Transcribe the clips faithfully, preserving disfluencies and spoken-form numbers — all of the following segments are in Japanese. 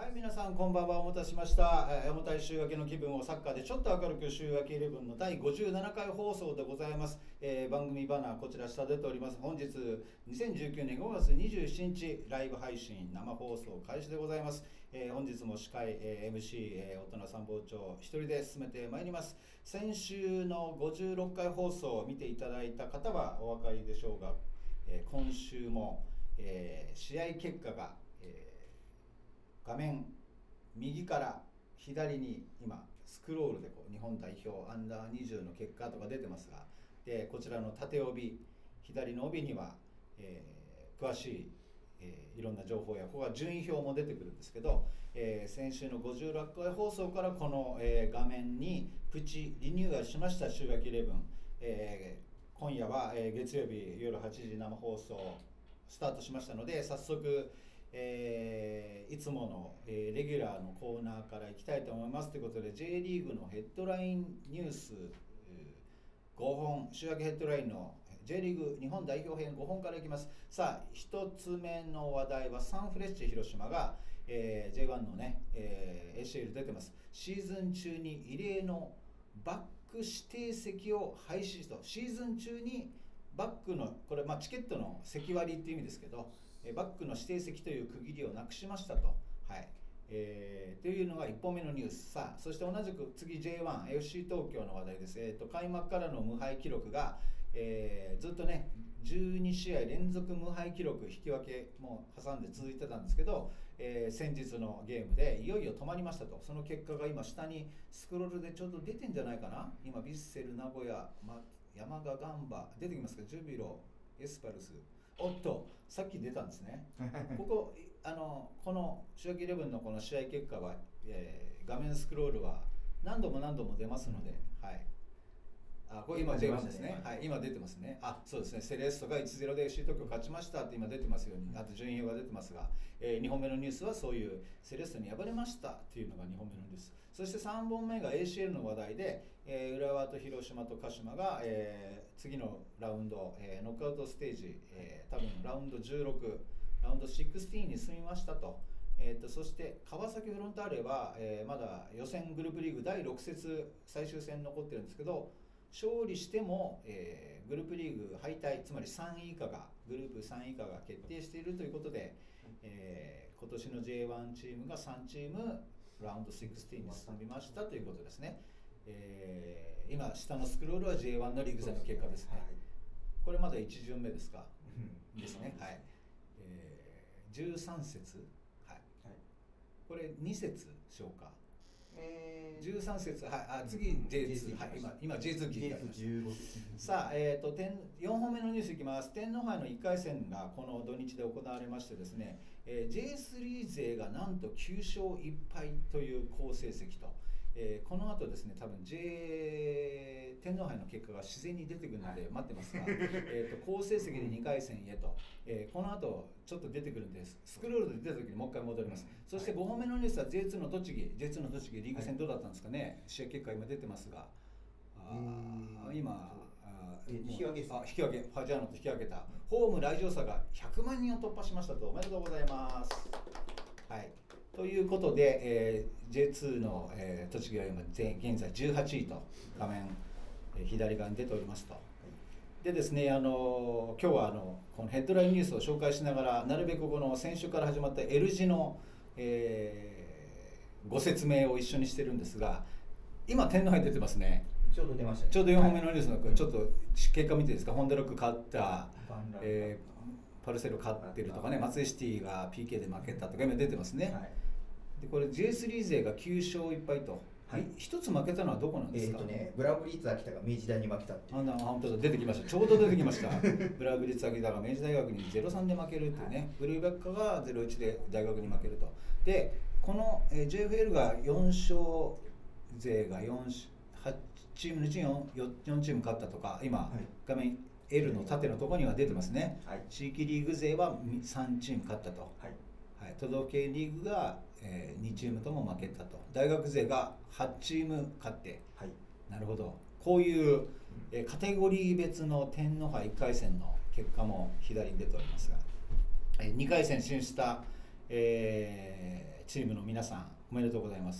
はい、皆さんこんばんは。お待たせしました。えー、重たい週明けの気分をサッカーでちょっと明るく週明けイレブンのだいごじゅうななかい放送でございます。えー、番組バナーこちら下出ております。本日にせんじゅうきゅうねんごがつにじゅうしちにちライブ配信生放送開始でございます。えー、本日も司会、えー、エムシー、えー、大人参謀長一人で進めてまいります。先週のごじゅうろっかい放送を見ていただいた方はお分かりでしょうが、えー、今週も、えー、試合結果が、えー、画面右から左に今スクロールでこう日本代表アンダーにじゅうの結果とか出てますが、でこちらの縦帯左の帯には、えー、詳しい、えー、いろんな情報やここは順位表も出てくるんですけど、えー、先週のごじゅうろっかい放送からこの、えー、画面にプチリニューアルしました週明けイレブン、えー、今夜は、えー、月曜日夜はちじ生放送スタートしましたので、早速えー、いつもの、えー、レギュラーのコーナーからいきたいと思いますということで、 J リーグのヘッドラインニュースごほん、週明けヘッドラインの J リーグ日本代表編ごほんからいきます。さあひとつめの話題はサンフレッチェ広島が、えー、ジェイワン のね、えー、エーシーエル 出てます。シーズン中に異例のバック指定席を廃止と、シーズン中にバックのこれ、まあ、チケットの席割りっていう意味ですけど、バックの指定席という区切りをなくしましたと、はいえー、というのがいっぽんめのニュース。さあそして同じく次 ジェイワン エフシー 東京の話題です。えー、と開幕からの無敗記録が、えー、ずっとねじゅうにしあい連続無敗記録引き分けも挟んで続いてたんですけど、えー、先日のゲームでいよいよ止まりましたと。その結果が今下にスクロールでちょうど出てんじゃないかな。今ヴィッセル名古屋、ま、山賀ガンバ出てきますか、ジュビロエスパルス、おっとさっき出たんですねここあのこの週明けイレブンのこの試合結果は、えー、画面スクロールは何度も何度も出ますので、はい、あこれ今 ジェイワン ですね、はい、今出てますね。あそうですね、セレッソが いちたいゼロ で エフシー 東京勝ちましたって今出てますように、あと順位表が出てますが、えー、にほんめのニュースはそういうセレッソに敗れましたっていうのがにほんめのニュース。そしてさんぼんめが エーシーエル の話題で、えー、浦和と広島と鹿島が、えー、次のラウンド、えー、ノックアウトステージ、えー、多分ラウンドじゅうろく、ラウンドじゅうろくに進みましたと。えー、とそして川崎フロンターレは、えー、まだ予選グループリーグだいろく節最終戦残ってるんですけど、勝利しても、えー、グループリーグ敗退、つまりさんい以下がグループさんい以下が決定しているということで、えー、今年の ジェイワン チームがさんチームラウンドじゅうろくに進みましたということですね。えー、今下のスクロールは ジェイワン のリーグ戦の結果ですね。これまだいち巡目ですかですね、はい、えー、じゅうさん節、はい、これに節消化、えー、じゅうさん節、はい、あ次 ジェイツー、はい、今今 ジェイツー 聞いてありましたさあ、えー、とよんほんめのニュースいきます。天皇杯のいっかい戦がこの土日で行われましてですね、えー、ジェイスリー 勢がなんときゅうしょういっぱいという好成績と、えー、この後ですね多分 J 天皇杯の結果が自然に出てくるので待ってますが、えーと好成績でにかい戦へと、えー、この後ちょっと出てくるんです。スクロールで出た時にもう一回戻ります。そしてごほんめのニュースは ジェイツー の栃木 ジェイツー の栃木リーグ戦どうだったんですかね、試合結果今出てますが、あ今あ引き分けです、 あ引き分け、ファジャーノと引き分けた。ホーム来場者がひゃくまんにんを突破しましたと、おめでとうございます。はいということで、えー、ジェイツー の、えー、栃木は今現在じゅうはちいと画面、えー、左側に出ておりますと。でですね、あの今日はあのこのヘッドラインニュースを紹介しながら、なるべくこの先週から始まった L 字の、えー、ご説明を一緒にしてるんですが、今天皇杯出てますね。 ちょうど出ましたね。 ちょうどよんほんめのニュースの、はい、ちょっと結果見ていいですか。ホンダロック勝った、えー、パルセロ勝ってるとかね、松江シティが ピーケー で負けたとか今出てますね。はい、でこれ ジェイスリー 勢がきゅうしょういっぱいと。はい、一つ負けたのはどこなんですか。 えーとね、ブラグリッツ秋田が明治大に負けたっていう。 あ、本当だ、出てきました。ちょうど出てきました。ブラグリッツ秋田が明治大学に ゼロさん で負けるっていうね、はい、ブルーバックが ゼロいち で大学に負けると。で、この、えー、ジェイエフエル がよん勝勢がよん、はちチームのうち 4, よんチーム勝ったとか、今、はい、画面 L の縦のところには出てますね。はい、地域リーグ勢はさんチーム勝ったと。はいはい、都道府県リーグが、えー、にチームとも負けたと。大学勢がはちチーム勝って、はい、なるほど、こういう、えー、カテゴリー別の天皇杯いっかい戦の結果も左に出ておりますが、えー、にかい戦進出した、えー、 チームの皆さんおめでとうございます、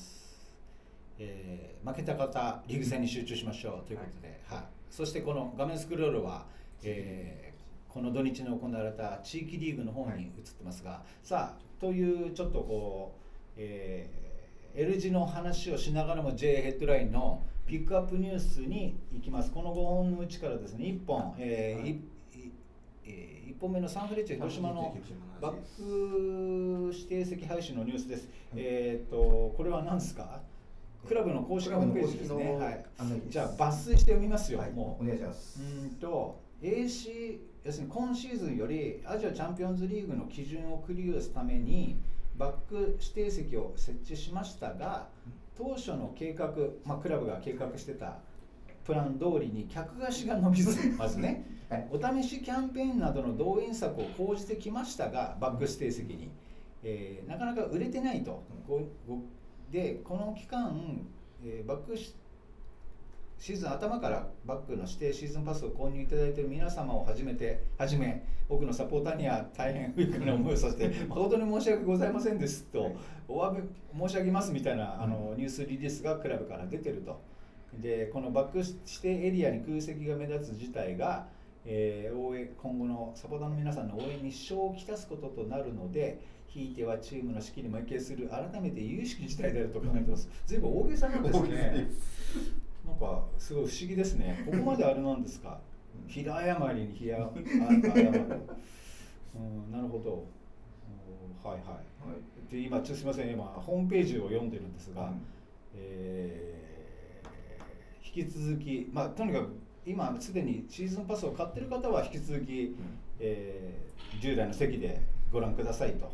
えー、負けた方リーグ戦に集中しましょうということで、はいはい、そしてこの画面スクロールは、えー、この土日に行われた地域リーグの方に移ってますが、はい、さあというちょっとこう、えー、L 字の話をしながらも J ヘッドラインのピックアップニュースに行きます。このごほんのうちからですねいっぽん、えーはいえー、いっぽんめのサンフレッチェ広島のバック指定席廃止のニュースです、うん、えー、とこれは何ですか？クラブの公式ホームページですね、はい、じゃあ抜粋して読みますよ、はい、もうお願いします。 うんと エーシー 要するに今シーズンよりアジアチャンピオンズリーグの基準をクリアするためにバック指定席を設置しましたが、当初の計画、まあ、クラブが計画してたプラン通りに客足が伸びず、まずね、はい、お試しキャンペーンなどの動員策を講じてきましたが、バック指定席に、えー、なかなか売れてないと。で、この期間、えー、バックシーズン頭からバックの指定シーズンパスを購入いただいている皆様をはじめて、はじめ、僕のサポーターには大変不愉快な思いをさせて、誠に申し訳ございませんですと、お詫び申し上げますみたいなあのニュースリリースがクラブから出てると。で、このバック指定エリアに空席が目立つ事態が、えー、応援今後のサポーターの皆さんの応援に支障をきたすこととなるので、ひいてはチームの士気にも影響する改めて有識事態であると考えてます。ずいぶん大げさなんですね。なんかすごい不思議ですね。ここまであれなんですか。平謝りに平謝る。うん、なるほど。はいはい。はい、で今ちょっとすみません、今ホームページを読んでるんですが、うん、えー、引き続き、まあとにかく今すでにシーズンパスを買ってる方は引き続き、うん、えー、従来の席でご覧くださいと。はい、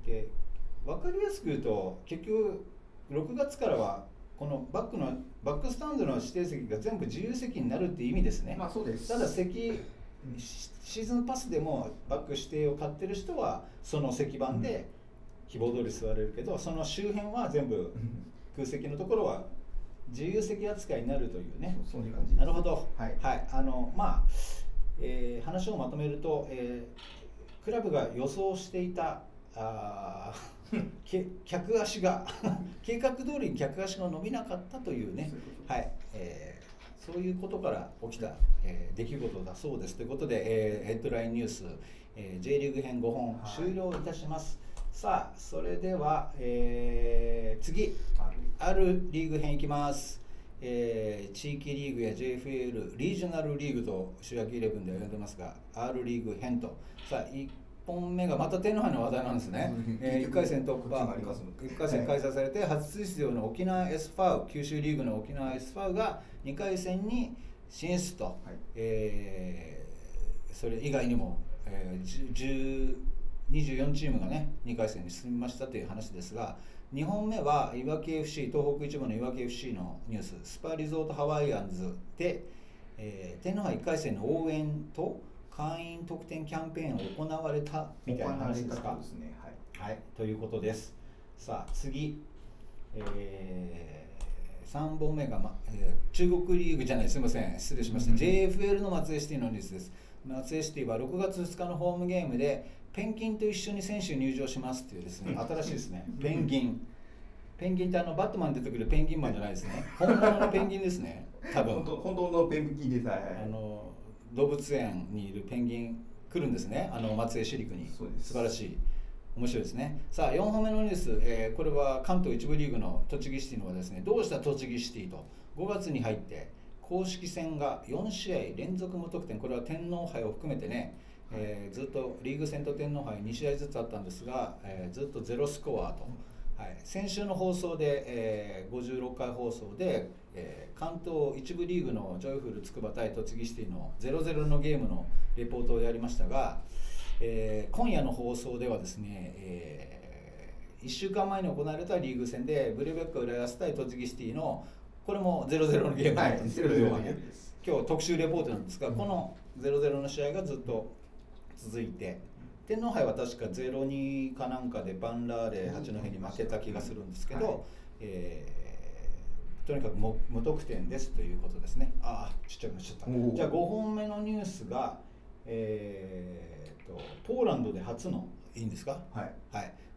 で分かりやすく言うと、結局ろくがつからはこのバックのバックスタンドの指定席が全部自由席になるっていう意味ですね。 まあそうです。 ただ席、シーズンパスでもバック指定を買ってる人はその席番で希望通り座れるけど、その周辺は全部空席のところは自由席扱いになるというね。 そういう感じです。 なるほど。 はい。 はい、あのまあ、えー、話をまとめると、えー、クラブが予想していたあ客足が計画通りに客足が伸びなかったというね、はい、えー、そういうことから起きた、えー、出来事だそうですということで、えー、ヘッドラインニュース、えー、J リーグ編ごほん終了いたします。はい、さあそれでは、えー、次 R リーグ編いきます。えー、地域リーグや ジェイエフエーエル リージョナルリーグと週明けイレブンでは呼んでますが、 R リーグ編と、さあいっぽんめがまた天皇杯の話題なんですね。えー、いっかい戦突破、いっかい戦開催されて初出場の沖縄 エスファウ、九州リーグの沖縄 エスファウがにかい戦に進出と、はい、えー、それ以外にも、えー、にじゅうよんチームがねにかい戦に進みましたという話ですが、にほんめはいわき エフシー、東北一部のいわき エフシー のニュース、スパリゾートハワイアンズで、えー、天皇杯いっかい戦の応援と会員特典キャンペーンを行われたみたいな話ですか。 ですね、はい、 はい、ということです。さあ次、えー、さんぼんめが、まえー、中国リーグじゃない、すみません、失礼しました、うん、ジェイエフエル の松江シティのニュースです。松江シティはろくがつふつかのホームゲームでペンギンと一緒に選手入場しますっていうですね、新しいですね、ペンギン。ペンギンってあのバットマン出てくるペンギンマンじゃないですね。本物のペンギンですね。多分。 本当、本当のペンギンです。はい、 あの動物園にいるペンギン来るんですね。あの松江市立に。素晴らしい。面白いですね。さあよんほんめのニュース、えー、これは関東一部リーグの栃木シティのはですね、どうした栃木シティとごがつに入って公式戦がよんしあい連続無得点、これは天皇杯を含めてね。えー、ずっとリーグ戦と天皇杯にしあいずつあったんですが、えー、ずっとゼロスコアと、はい、先週の放送で、えー、ごじゅうろっかい放送で、えー、関東一部リーグのジョイフル筑波対栃木シティのゼロゼロのゲームのレポートをやりましたが、えー、今夜の放送ではですね、えー、いっしゅうかんまえに行われたリーグ戦でブレベッカ浦安対栃木シティのこれもゼロゼロのゲームなんです、はい、今日特集レポートなんですが、このゼロゼロの試合がずっと続いて、天皇杯は確か ゼロに かなんかでバンラーレ八戸に負けた気がするんですけど、はい、えー、とにかく無得点ですということですね。ああ、ちっちゃくなっちゃった。じゃあごほんめのニュースが、えー、とポーランドで初のいいんですか、 はい、 はい、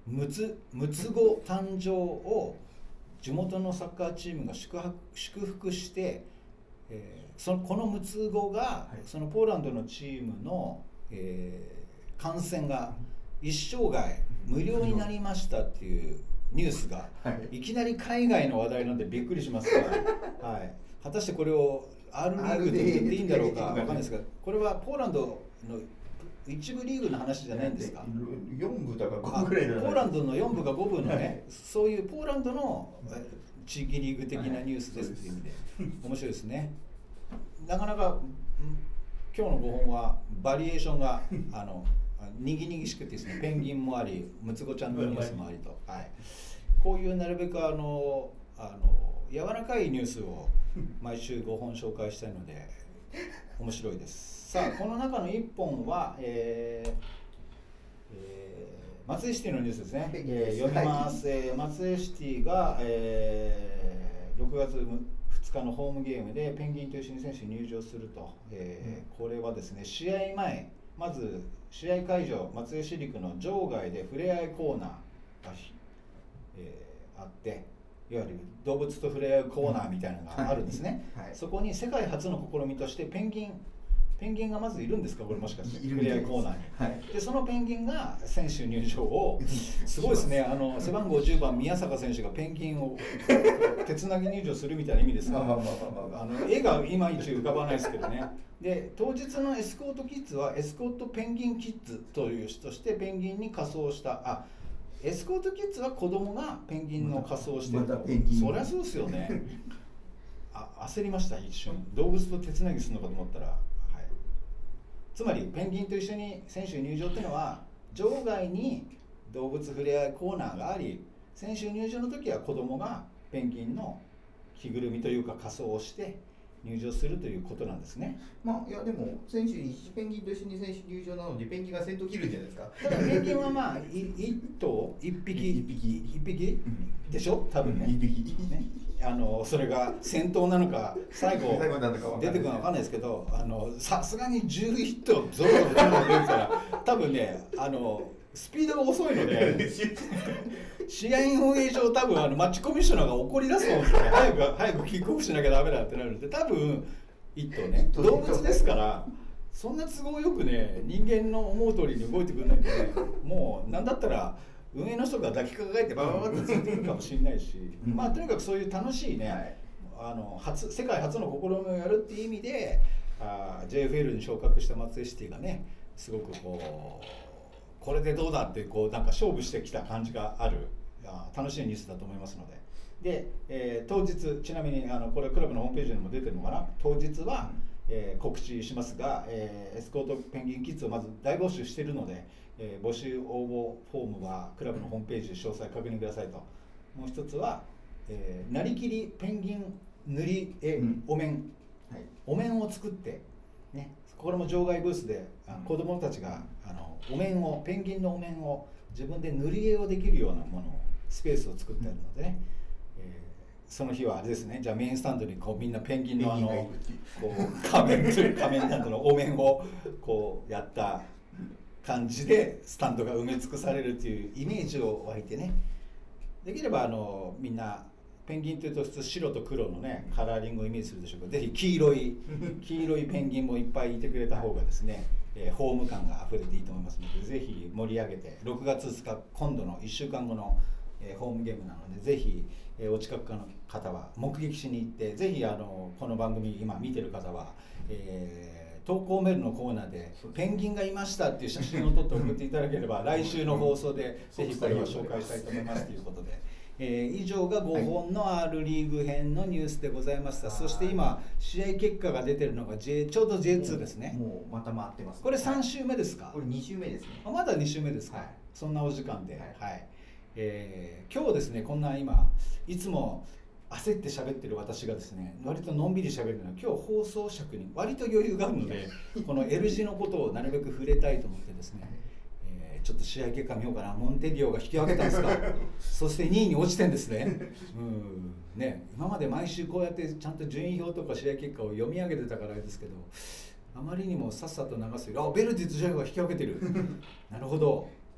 むつむつご誕生を地元のサッカーチームが祝福、祝福して、えー、そのこのむつごが、はい、そのポーランドのチームの、えー、観戦が一生涯無料になりましたっていうニュースが、はい、いきなり海外の話題なんでびっくりしますが、はい、果たしてこれを R リーグと言っていいんだろうかわかんないですが、これはポーランドの一部リーグの話じゃないんですか。 よん部とかご部ぐらいのポーランドのよん部かご部のね、はい、そういうポーランドの地域リーグ的なニュースですっていう意味で、はい、面白いですね。なかなか今日のごほんはバリエーションがあのにぎにぎしくてですね、ペンギンもあり、ムツゴちゃんのニュースもありと、はい、こういうなるべくあのあの柔らかいニュースを毎週ごほん紹介したいので面白いです。さあ、この中のいっぽんは、えーえー、松江シティのニュースですね、えー、読みます、はい、えー、松江シティが、えー、ろくがつふつかのホームゲームでペンギンと一緒に選手入場すると、えー、これはですね、試合前、まず試合会場、松江市立の場外でふれあいコーナーが、えー、あって、いわゆる動物と触れ合うコーナーみたいなのがあるんですね、はいはい、そこに世界初の試みとしてペンギンペンギンがまずいるんですか、これもしかして触れ合いコーナーに、はい、でそのペンギンが選手入場をすごいですね、あの背番号じゅうばん宮坂選手がペンギンを手つなぎ入場するみたいな意味ですが、絵がいまいち浮かばないですけどね。で当日のエスコートキッズはエスコートペンギンキッズという人としてペンギンに仮装したあエスコートキッズは子供がペンギンの仮装をしてると、またそりゃそうですよね。あ焦りました、一瞬。動物と手つなぎするのかと思ったら、はい、つまりペンギンと一緒に選手入場っていうのは場外に動物触れ合いコーナーがあり、選手入場の時は子供がペンギンの着ぐるみというか仮装をして入場するということなんですね。 まあ、いやでも選手にペンギンと一緒に選手入場なのでペンギンが先頭切るんじゃないですか。 ただペンギンはまあ一頭一匹一匹一匹でしょ、多分ね。 一匹ね、あのそれが先頭なのか最後出てくるのかわかんないですけど、あのさすがにじゅういっ頭ゾロゾロ出てきたら多分ね、あのスピードが遅いので試合運営上多分あのマッチコミッショナーが怒り出すと思うんですよね。早く早くキックオフしなきゃダメだってなるんで、多分一頭ね動物ですからそんな都合よくね人間の思う通りに動いてくれないんで、ね、もうなんだったら運営の人が抱きかかえてバババッとついてくるかもしれないし、うん、まあとにかくそういう楽しいね、はい、あの初世界初の試みをやるっていう意味であ ジェイエフエル に昇格した松江シティがねすごくこうこれでどうだってこうなんか勝負してきた感じがあるあ楽しいニュースだと思いますので、で、えー、当日ちなみにあのこれクラブのホームページにも出てるのかな、当日は、えー、告知しますが、えー、エスコートペンギンキッズをまず大募集しているので、えー、募集応募フォームはクラブのホームページで詳細確認くださいと。もう一つは、えー、なりきりペンギン塗り絵、うん、お面、はい、お面を作ってね、これも場外ブースであの子どもたちがあのお面をペンギンのお面を自分で塗り絵をできるようなものをスペースを作ってあるのでね、えー、その日はあれですね、じゃあメインスタンドにこうみんなペンギンのあのこう仮面という仮面などのお面をこうやった感じでスタンドが埋め尽くされるというイメージを湧いてね、できればあのみんなペンギンというと普通白と黒のねカラーリングをイメージするでしょうけど、ぜひ黄色い黄色いペンギンもいっぱいいてくれた方がですね、えー、ホーム感があふれていいと思いますので、ぜひ盛り上げてろくがつふつか今度のいっしゅうかんごの、えー、ホームゲームなので、ぜひ、えー、お近くの方は目撃しに行って、ぜひあのこの番組今見てる方は、えー、投稿メールのコーナーでペンギンがいましたっていう写真を撮って送っていただければ来週の放送でぜひこれを紹介したいと思いますということで。えー、以上がごほんの R リーグ編のニュースでございました。はい、そして今試合結果が出てるのが、J、ちょうど ジェイツー ですね。 もうまた回ってます、ね、 これさん週目ですか？ これに週目ですね。 あまだに週目ですか？はい、そんなお時間で、はいはい、えー、今日ですね、こんな今いつも焦って喋ってる私がですね、割とのんびり喋るのは今日放送尺に割と余裕があるのでこの L 字のことをなるべく触れたいと思ってですねちょっと試合結果見ようかな。モンテディオが引き分けたんですかそしてにいに落ちてんですね。うんね、今まで毎週こうやってちゃんと順位表とか試合結果を読み上げてたからですけど、あまりにもさっさと流すより、あベルディとジャイアンが引き分けてるなるほど、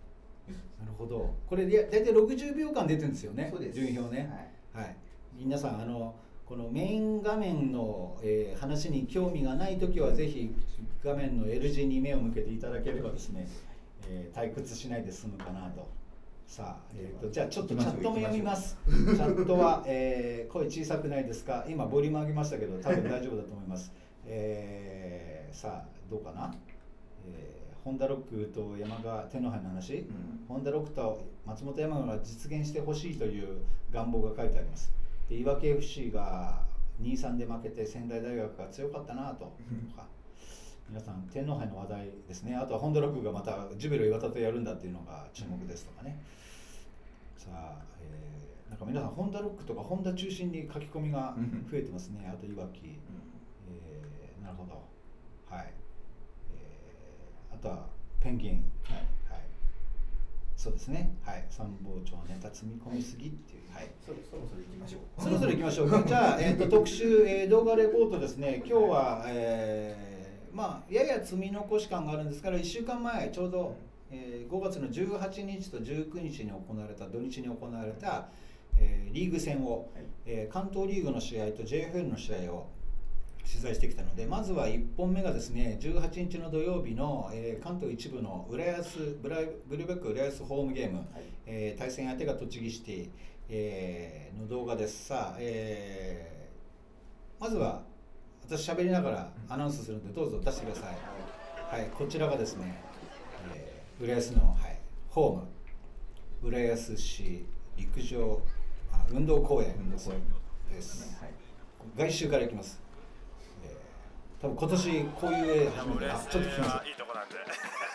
なるほど。これで大体ろくじゅうびょうかん出てるんですよね。 そうです。 順位表ね。はい。はい、皆さんあのこのメイン画面の、えー、話に興味がないときはぜひ画面の L 字に目を向けていただければですね、えー、退屈しないで済むかなと。さあ、えーと、じゃあちょっとチャットも読みます。チャットは、えー、声小さくないですか？今ボリューム上げましたけど多分大丈夫だと思います。えー、さあどうかな、えー、ホンダロックと山賀天皇杯の話、うん、ホンダロックと松本山雅が実現してほしいという願望が書いてあります。で岩手 エフシー が にたいさん で負けて仙台大学が強かったなと、うん、皆さん天皇杯の話題ですね。あとはホンダロックがまたジュベル岩田とやるんだっていうのが注目ですとかね。さあ、えー、なんか皆さんホンダロックとかホンダ中心に書き込みが増えてますね。あといわき、えー、なるほど、はい、えー、あとはペンギン、はいはい、そうですね、はい、参謀長ネタ積み込みすぎっていう、はい、 そろそろそろ行きましょう。 そろそろ行きましょう。じゃあ、えー、と特集、えー、動画レポートですね。今日は、えー、まあやや積み残し感があるんですから、いっしゅうかんまえちょうど、えー、ごがつのじゅうはちにちとじゅうくにちに行われた土日に行われた、えー、リーグ戦を、はい、えー、関東リーグの試合と ジェイエフエル の試合を取材してきたので、まずはいっぽんめがですね、じゅうはちにちの土曜日の、えー、関東一部の浦安ブライブルーベック浦安ホームゲーム、はい、えー、対戦相手が栃木シティ、えー、の動画です。さあ、えー、まずは私喋りながらアナウンスするのでどうぞ出してください。はい、こちらがですね、えー、浦安の、はい、ホーム浦安市陸上あ運動公園です、はい、外周からいきます。多分今年こういう絵初めて、あ、ちょっと聞きます。いいとこなんで。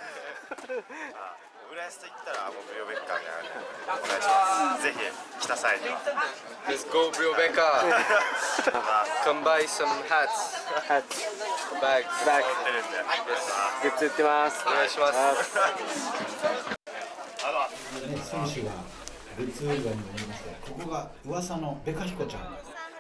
浦安と言ったらもうブリオベッカーがお願いします。ぜひ来た際には。 Let's go Briobeca. Come buy some hats. Hats. Bags. Bags. 売ってるんで。 グッズ売ってます。 お願いします。 ね、選手がグッズ売り場にもいまして、ここが噂のベカヒコちゃん。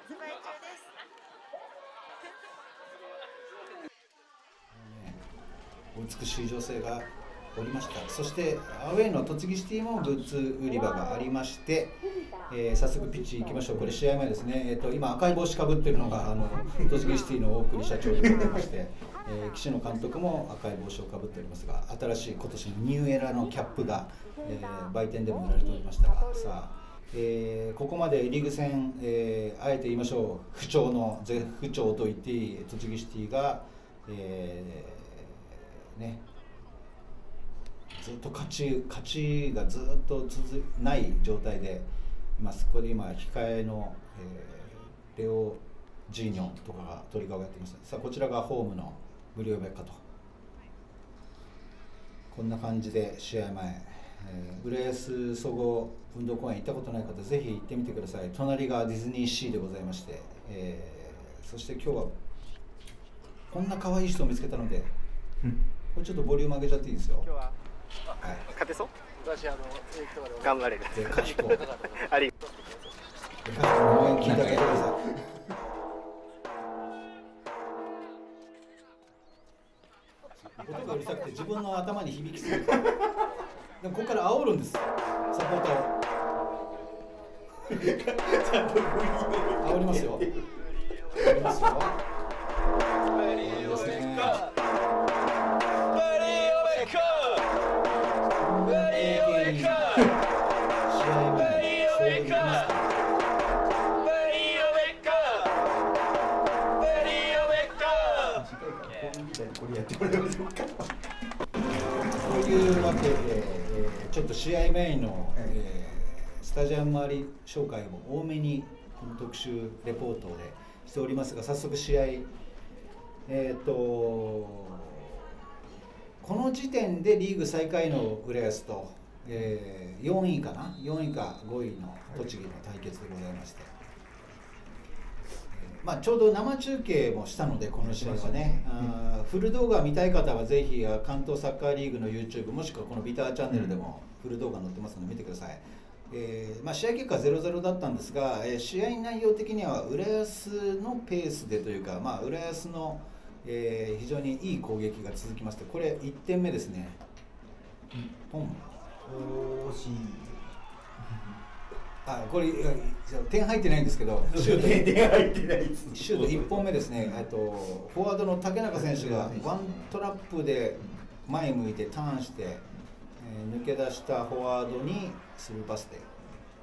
美しい女性がおりました。そしてアウェイの栃木シティもグッズ売り場がありまして、えー、早速ピッチ行きましょう。これ試合前ですね。えー、と今赤い帽子かぶってるのがあの栃木シティの大栗社長でございまして、えー、岸野監督も赤い帽子をかぶっておりますが、新しい今年のニューエラのキャップが、えー、売店でも売られておりましたが、さあ、えー、ここまでリーグ戦、えー、あえて言いましょう、不調の絶不調と言っていい栃木シティが、えーね、ずっと勝ち、勝ちがずっと続ない状態でいます。ここで今控えの、えー、レオ・ジーニョとかが鳥川をやっています。さあこちらがホームのブリオベッカと、こんな感じで試合前、えー、浦安総合運動公園行ったことない方ぜひ行ってみてください。隣がディズニーシーでございまして、えー、そして今日はこんな可愛い人を見つけたのでこれちょっとボリューム上げちゃっていいですよ。 今日は、 はい、 勝てそう？私あの頑張れる。 でかしこ。 あり。 でかしこの応援聞いてあげてください。音がうるさくて自分の頭に響きすぎる。でもここから煽るんです。サポーターを。煽りますよ。煽りますよ。いいですね。というわけで、えー、ちょっと試合前の、えー、スタジアム周り紹介を多めにこの特集レポートでしておりますが、早速試合、えーとこの時点でリーグ最下位の浦安と、えー、よんいかなよんいかごいの栃木の対決でございまして、えーまあ、ちょうど生中継もしたのでこの試合はね、あフル動画見たい方はぜひ関東サッカーリーグの YouTube もしくはこのビターチャンネルでもフル動画載ってますので見てください。えーまあ、試合結果 ゼロゼロ だったんですが、えー、試合内容的には浦安のペースでというか、まあ、浦安のえー、非常にいい攻撃が続きまして、これいってんめですね、ポン惜しい。 あ、これ点入ってないんですけど、シュート点入ってないです。 シュートいっぽんめですね。えっとフォワードの竹中選手がワントラップで前向いてターンして、えー、抜け出したフォワードにスルーパスで、え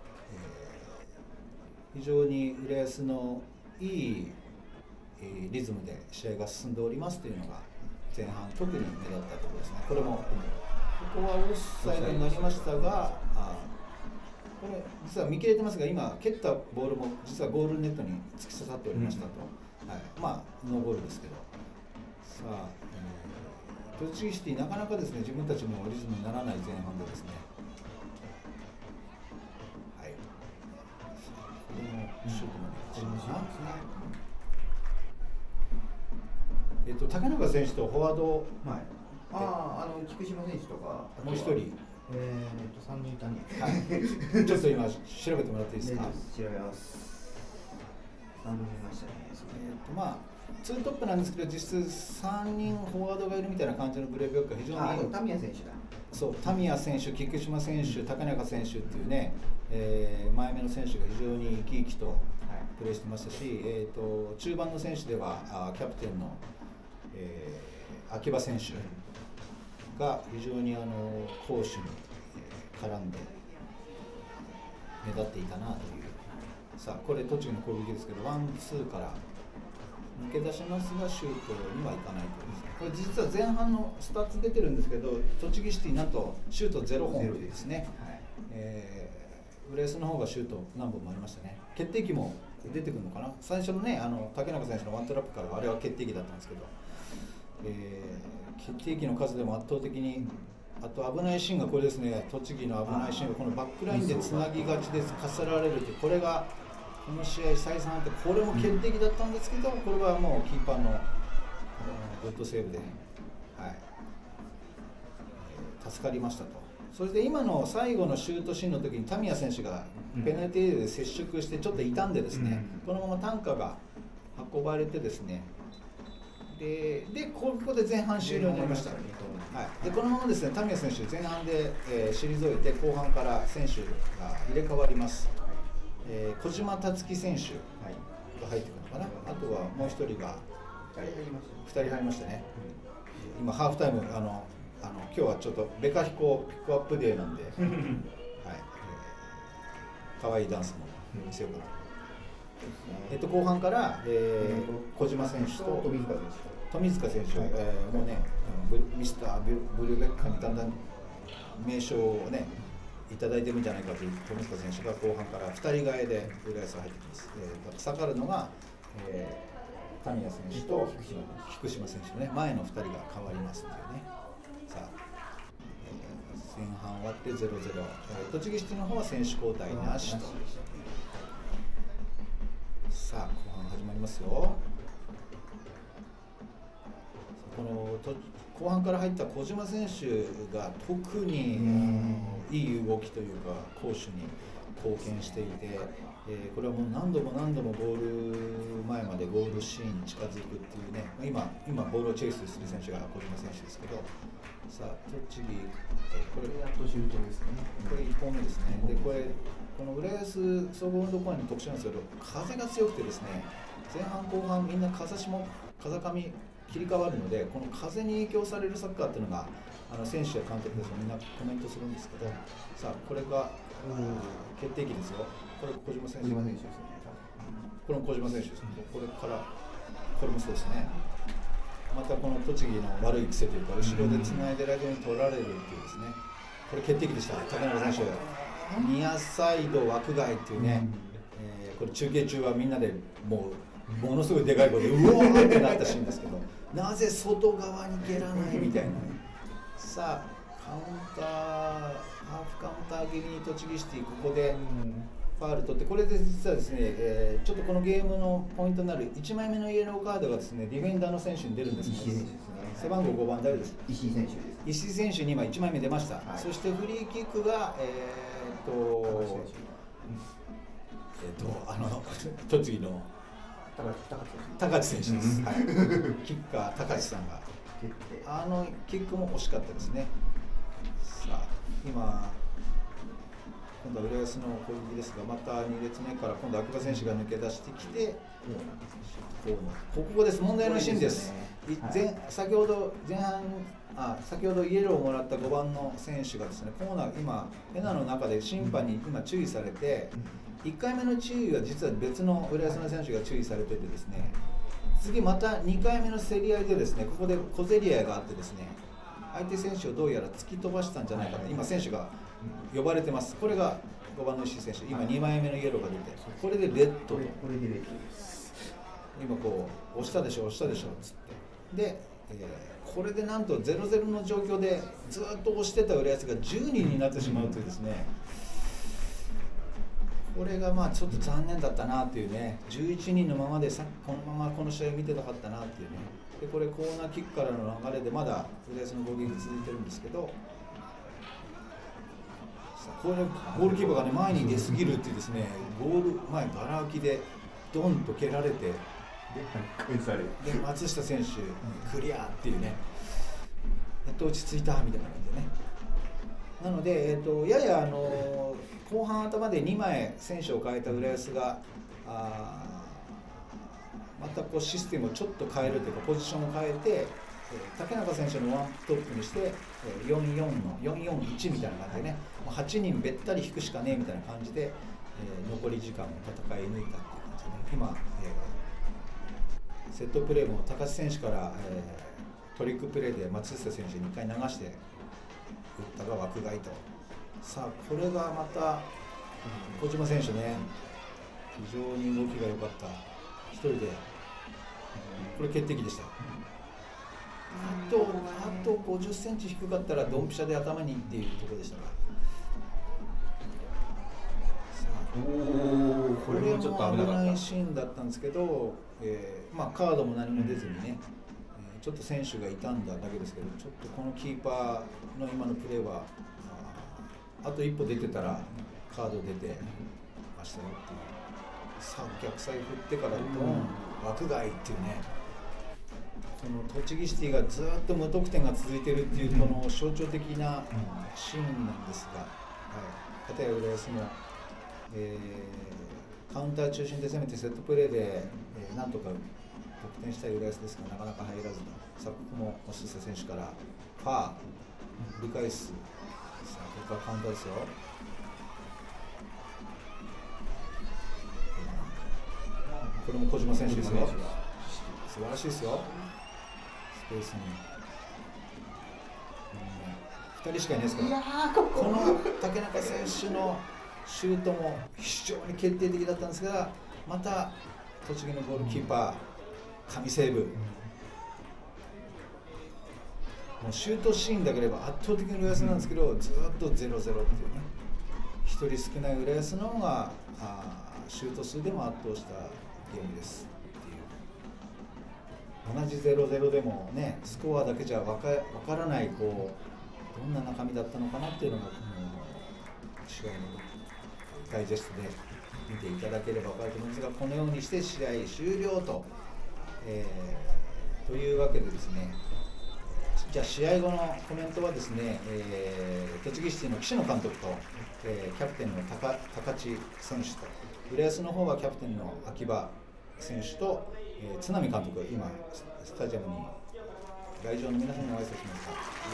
ー、非常に浦安のいい、えー、リズムで試合が進んでおりますというのが前半特に目立ったところですね。これもここはオフサイドになりましたが、あこれ実は見切れてますが、今蹴ったボールも実はゴールネットに突き刺さっておりましたと、うん、はい、まあノーゴールですけど、さあ、えー、栃木シティなかなかですね自分たちのリズムにならない前半でですね、はい、さあこれもシュートまでいきましたね。えっと竹中選手とフォワード、 はい、ああ、あの菊島選手とかもう一人。 えーとさんにんいたね。 はい、ちょっと今調べてもらっていいですか。 調べます。さんにんいましたね。 えーとまあツートップなんですけど、実質さんにんフォワードがいるみたいな感じのブレイブバックが非常に。 あ、タミヤ選手だ。 そう、タミヤ選手、菊島選手、竹中選手っていうね、えー、前目の選手が非常に生き生きとプレーしてましたし、はい、えーと中盤の選手ではあキャプテンの、えー、秋葉選手が非常にあの攻守に絡んで目立っていたなという。さあこれ栃木の攻撃ですけど、ワンツーから抜け出しますがシュートにはいかないというですね。これ実は前半のスタッツ出てるんですけど、栃木シティなんとシュートゼロほんですね。はい、えー、浦安の方がシュート何本もありましたね。決定機も出てくるのかな。最初のね、あの竹中選手のワントラップからあれは決定機だったんですけど、えー、決定機の数でも圧倒的に。あと危ないシーンがこれですね。栃木の危ないシーンはこのバックラインでつなぎがちでかさられるという、これがこの試合再三あって、これも決定機だったんですけど、これはもうキーパーのグッドセーブで、はい、助かりましたと。それで今の最後のシュートシーンの時にタミヤ選手がペナルティーエリアで接触してちょっと傷んでですね、このまま担架が運ばれてですね、で, でここで前半終了になりました。はい、でこのままですね、タミヤ選手前半で、えー、退いて後半から選手が入れ替わります。えー、小島達樹選手が入ってくるのかな。あとはもう一人がふたり入りましたね。今ハーフタイム、あのあの今日はちょっとベカヒコピックアップデーなんで、はい、えー、可愛いダンスも見せようかな。えっと後半から、えー、小島選手と富塚選手、富塚選手、はい、えー、もうねミスターブルーベッカーにだんだん名称をねいただいてるんじゃないかという富塚選手が後半からふたり替えで浦安が入ってきます。えー、下がるのが、えー、神谷選手と菊島選手のね前のふたりが変わりますっていうね。さあ、えー、前半終わってゼロゼロ、えー、栃木シティの方は選手交代なしと。さあ後半始まりますよ。このと後半から入った小島選手が特にいい動きというか攻守に貢献していて、えー、これはもう何度も何度もゴール前までゴールシーンに近づくっていうね、今今ボールをチェイスする選手が小島選手ですけど、さあ栃木、えー、これやっとシュートですね。 これいっぽんめですね。でこれこの浦安総合運動公園の特徴なんですけど、風が強くてですね、前半後半みんな風下風上切り替わるので、この風に影響されるサッカーっていうのがあの選手や監督たちもみんなコメントするんですけど、さあこれが決定機ですよ。これ小島選手、 小島選手ですね。 これも小島選手ですね。これからこれもそうですね。またこの栃木の悪い癖というか、後ろでつないでる間に取られるっていうですね。これ決定機でした。竹中選手、ニアサイド枠外っていうね、えー、これ中継中はみんなでもうものすごいでかい声でうわーってなったシーンですけど、なぜ外側に蹴らないみたいなね。さあカウンターハーフカウンター気味に栃木シティここでファウル取って、これで実はですね、えー、ちょっとこのゲームのポイントになるいちまいめのイエローカードがですね、ディフェンダーの選手に出るんですね。 石井選手ですね。 背番号ごばん誰ですか？ 石井選手です。 石井選手に今いちまいめ出ました。はい、そしてフリーキックがえー、っとえー、っとあの栃木の高知選手です。はい、キッカー高知さんがあのキックも惜しかったですね。さあ今今度は浦安の攻撃ですが、またに列目から今度は秋葉選手が抜け出してきて、ここです。問題のシーンです。前先ほど前半あ先ほどイエローをもらったごばんの選手がですね、コーナー今ペナの中で審判に今注意されて、いっかいめの注意は実は別の浦安の選手が注意されててですね、次またにかいめの競り合いでですね、ここで小競り合いがあってですね、相手選手をどうやら突き飛ばしたんじゃないかと今選手が呼ばれてます。これがごばんの石井選手、今にまいめのイエローが出て、これでレッドと、 これこれでレッドです。 今こう押したでしょ押したでしょっつってで、えー、これでなんとゼロゼロの状況でずっと押してた浦安がじゅうにんになってしまうというですね、これがまあちょっと残念だったなっていうね、じゅういちにんのままでさこのままこの試合見てたかったなっていうね。でこれコーナーキックからの流れでまだ浦安の攻撃続いてるんですけど、これゴールキーパーがね前に出すぎるっていうですね、ゴール前ガラ空きでドンと蹴られて、で松下選手クリアっていうね、やっと落ち着いたみたいな感じでね。なので、えー、とややあの後半頭でにまい選手を変えた浦安があまたこうシステムをちょっと変えるというかポジションを変えて、えー、竹中選手のワントップにして、えー、よんよんのよんよんいちみたいな感じでね、もうはちにんべったり引くしかねえみたいな感じで、えー、残り時間を戦い抜いたっていう感じで、ね、今、えー、セットプレーも高須選手から、えー、トリックプレーで松下選手にいっかい流して打ったが枠外と。さあこれがまた小島選手ね、非常に動きが良かった。一人でこれ決定機でした。あとあとごじゅっセンチ低かったらドンピシャで頭にっていうところでしたが、さあおこれもちょっと危ないシーンだったんですけど、えー、まあカードも何も出ずにね、えー、ちょっと選手が傷んだだけですけど、ちょっとこのキーパーの今のプレーは あ, あと一歩出てたらカード出てましたよっていう。さあ逆サイ振ってからドン枠外っていうね、この栃木シティがずっと無得点が続いているっていうこの象徴的なシーンなんですが、はい、片や浦安も、えー、カウンター中心で攻めてセットプレーで、えー、なんとか得点したい浦安ですがなかなか入らずと。さあここも松下選手からファー振り返す。さあここからカウンターですよ。これも小島選手ですよ。素晴らしいですよ。スペースに、うん、ふたりしかいないですから。この竹中選手のシュートも非常に決定的だったんですが、また栃木のゴールキーパー神セーブ。もうシュートシーンだければ圧倒的に浦安なんですけど、ずっとゼロゼロっていうね、ひとり少ない浦安の方があシュート数でも圧倒したゲームですっていう。同じゼロゼロでもね、スコアだけじゃ分か、分からないこうどんな中身だったのかなっていうのがこの試合のダイジェストで見ていただければ分かると思うんですが、このようにして試合終了と、えー、というわけでですね、じゃあ試合後のコメントはですね、えー、栃木シティの岸野監督と、えー、キャプテンの高高知選手と、浦安の方はキャプテンの秋葉選手と、えー、津波監督、今スタジアムに来場の皆さんにお挨拶しました。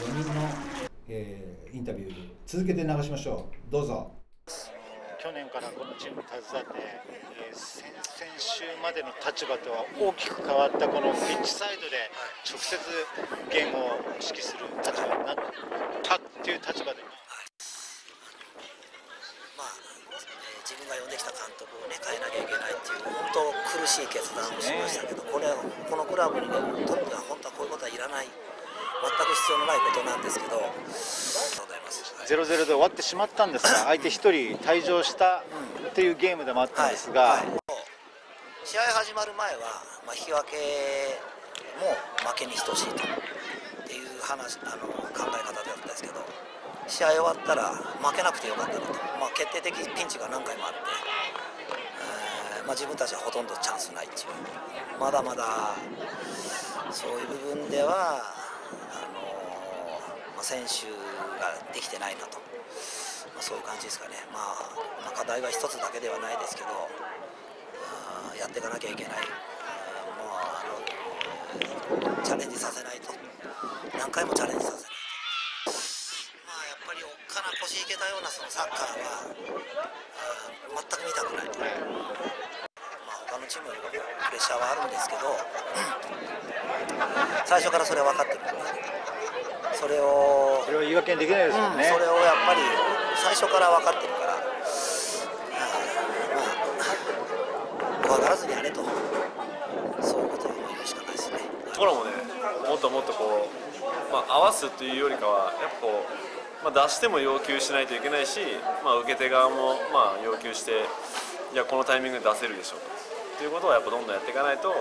よにんの、えー、インタビュー続けて流しましょう。どうぞ。 去年からこのチームに携わって、えー、先々週までの立場とは大きく変わったこのピッチサイドで直接ゲームを指揮する立場になったっていう立場で、 まあ、自分が呼んできた監督を、ね、変えなきゃいけないっていう本当苦しい決断をしましたけど、これはこのクラブにとっては本当はこういうことはいらない、全く必要のないことなんですけど、 ゼロゼロで終わってしまったんですが、相手ひとり退場したっていうゲームでもあったんですが、はいはい、 試合始まる前は、まあ、引き分けも負けに等しいとっていう話あの考え方だったんですけど、試合終わったら負けなくてよかったなと、まあ、決定的ピンチが何回もあって、えーまあ、自分たちはほとんどチャンスないっていう、まだまだそういう部分ではあの、まあ、 選手ができてないなと、まあ、そういう感じですかね。まあ、まあ、課題は一つだけではないですけど、あやっていかなきゃいけない、あもうあのチャレンジさせないと、何回もチャレンジさせないと、まあ、やっぱりおっかな腰いけたようなそのサッカーは全く見たくない。まあ、他のチームよりもプレッシャーはあるんですけど、最初からそれは分かってるんで、それをそれは言い訳にできないですよね、 うん、それをやっぱり最初から分かってるから、まあ、怖がらずにやれと、そういうことを言うしかないですね。 ところもね、もっともっとこう、まあ、合わすというよりかは、やっぱこう、まあ、出しても要求しないといけないし、まあ、受け手側もまあ要求して、いや、このタイミングで出せるでしょということをやっぱどんどんやっていかないと、うん、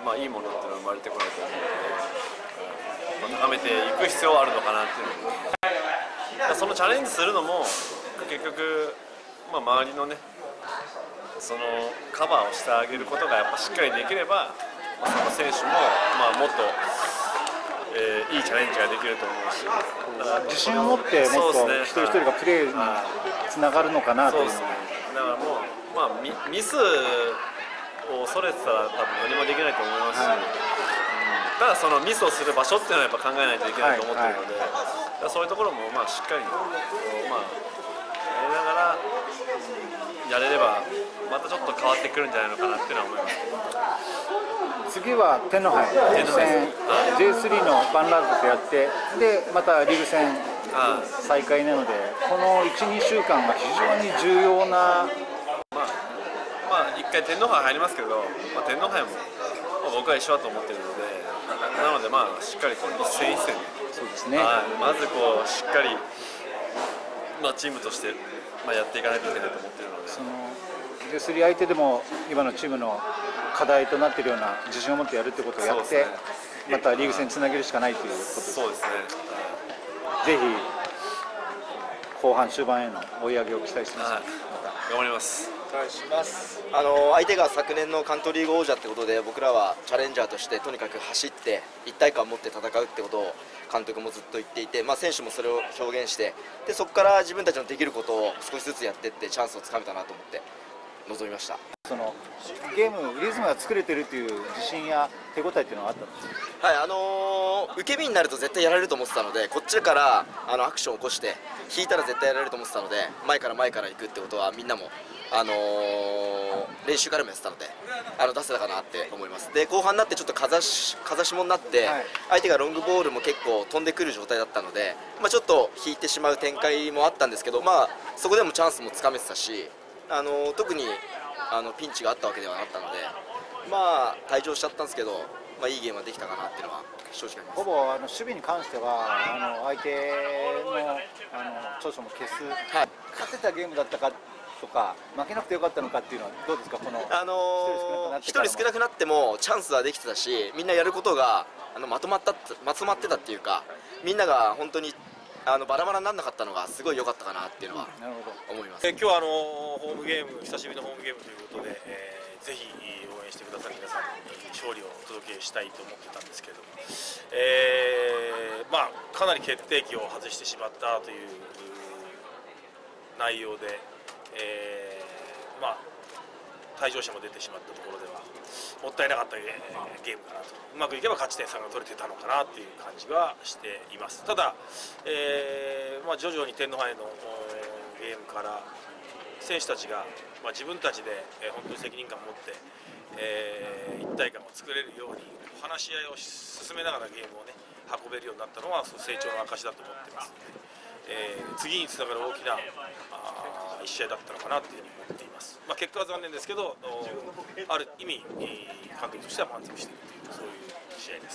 まあ、いいものっていうのは生まれてこないと思うので、まあ、高めていく必要はあるのかなっていうのも、そのチャレンジするのも結局、まあ、周りのね、そのカバーをしてあげることがやっぱしっかりできれば、まあ、その選手も、まあ、もっと、えー、いいチャレンジができると思うし、だから自信を持ってもっと一人一人がプレーにつながるのかなというのは、 だからもう、まあ、ミ, ミスを恐れてたら多分何もできないと思いますし、はい、うん、ただそのミスをする場所っていうのはやっぱ考えないといけないと思ってるので、はいはい、そういうところもまあしっかり、まあ、やりながら、うん、やれればまたちょっと変わってくるんじゃないのかなっていうのは思いますけど。 次は天皇杯戦 ジェイスリー のバンラーズとやって、でまたリーグ戦再開なので、このいち、にしゅうかんが非常に重要な、 まあ、まあいっかい天皇杯入りますけど、まあ、天皇杯も、まあ、僕は一緒だと思ってるので、なのでまあしっかりこう一戦一戦、 そうですね、 はい、まずこうしっかり、まあ、チームとして、まあ、やっていかないといけないと思ってるので、 その ジェイスリー 相手でも今のチームの課題となっているような自信を持ってやるということをやって、ね、またリーグ戦につなげるしかないということです。 そうですね、 ぜひ後半終盤への追い上げを期待してます。はい、 また頑張ります。 お願いします。あの相手が昨年のカントリーグ王者ってことで、僕らはチャレンジャーとしてとにかく走って一体感を持って戦うってことを監督もずっと言っていて、まあ、選手もそれを表現して、でそこから自分たちのできることを少しずつやっていってチャンスをつかめたなと思って臨みました。 そのゲームリズムが作れてるという自信や手応えっていうのはあったんですか？ はい、あのー、受け身になると絶対やられると思ってたので、こっちからあのアクションを起こして引いたら絶対やられると思ってたので、前から前から行くってことはみんなも、あのー、練習からもやってたので、あの出せたかなって思います。で後半になってちょっと風し風下になって、はい、相手がロングボールも結構飛んでくる状態だったので、まあ、ちょっと引いてしまう展開もあったんですけど、まあ、そこでもチャンスもつかめてたし、あのー、特にあのピンチがあったわけではなかったので、まあ退場しちゃったんですけど、まあ、いいゲームができたかなっていうのは正直あります。 ほぼあの守備に関してはあの相手のあの長所も消す、はい、勝てたゲームだったかとか負けなくてよかったのかっていうのはどうですか？このあのー、ひとり少なくなってもチャンスはできてたし、みんなやることがあのまとまったまとまってたっていうか、みんなが本当にあのバラバラにならなかったのがすごい良かったかなっていうのは思います。 え今日はあのホームゲーム、久しぶりのホームゲームということで、えー、ぜひ応援してくださる皆さんに勝利をお届けしたいと思ってたんですけれども、えーまあ、かなり決定機を外してしまったという内容で、えーまあ、退場者も出てしまったところではもったいなかったゲームかなと、うまくいけば勝ち点さんが取れてたのかなという感じはしています。ただ、えーまあ、徐々に天皇杯のゲームから選手たちが、まあ、自分たちで、えー、本当に責任感を持って、えー、一体感を作れるように話し合いを進めながらゲームを、ね、運べるようになったのは成長の証だと思ってますので、えー、次につながる大きなあ一試合だったのかなというふうに思っています。まあ、結果は残念ですけど、ある意味監督としては満足しているというそういう試合です。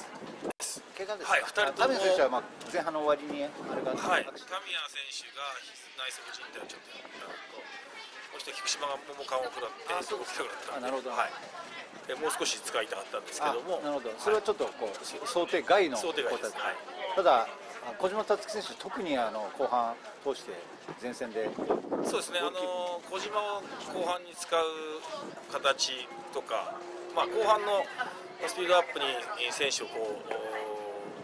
怪我ですはい、ふたりとも神谷選手はまあ前半の終わりにあれがはい、神谷選手が内側靭帯をちょっとやったのと、もう一人菊島がももカンを食らって動きたくなったので、なるほど、はい、もう少し使いたかったんですけども、 なるほど、それはちょっとこう、はい、想定外の想定外です、はい、 ただ小島達樹選手、特にあの後半通して前線でそうですね、あの小島を後半に使う形とか、まあ、後半のスピードアップに選手をこう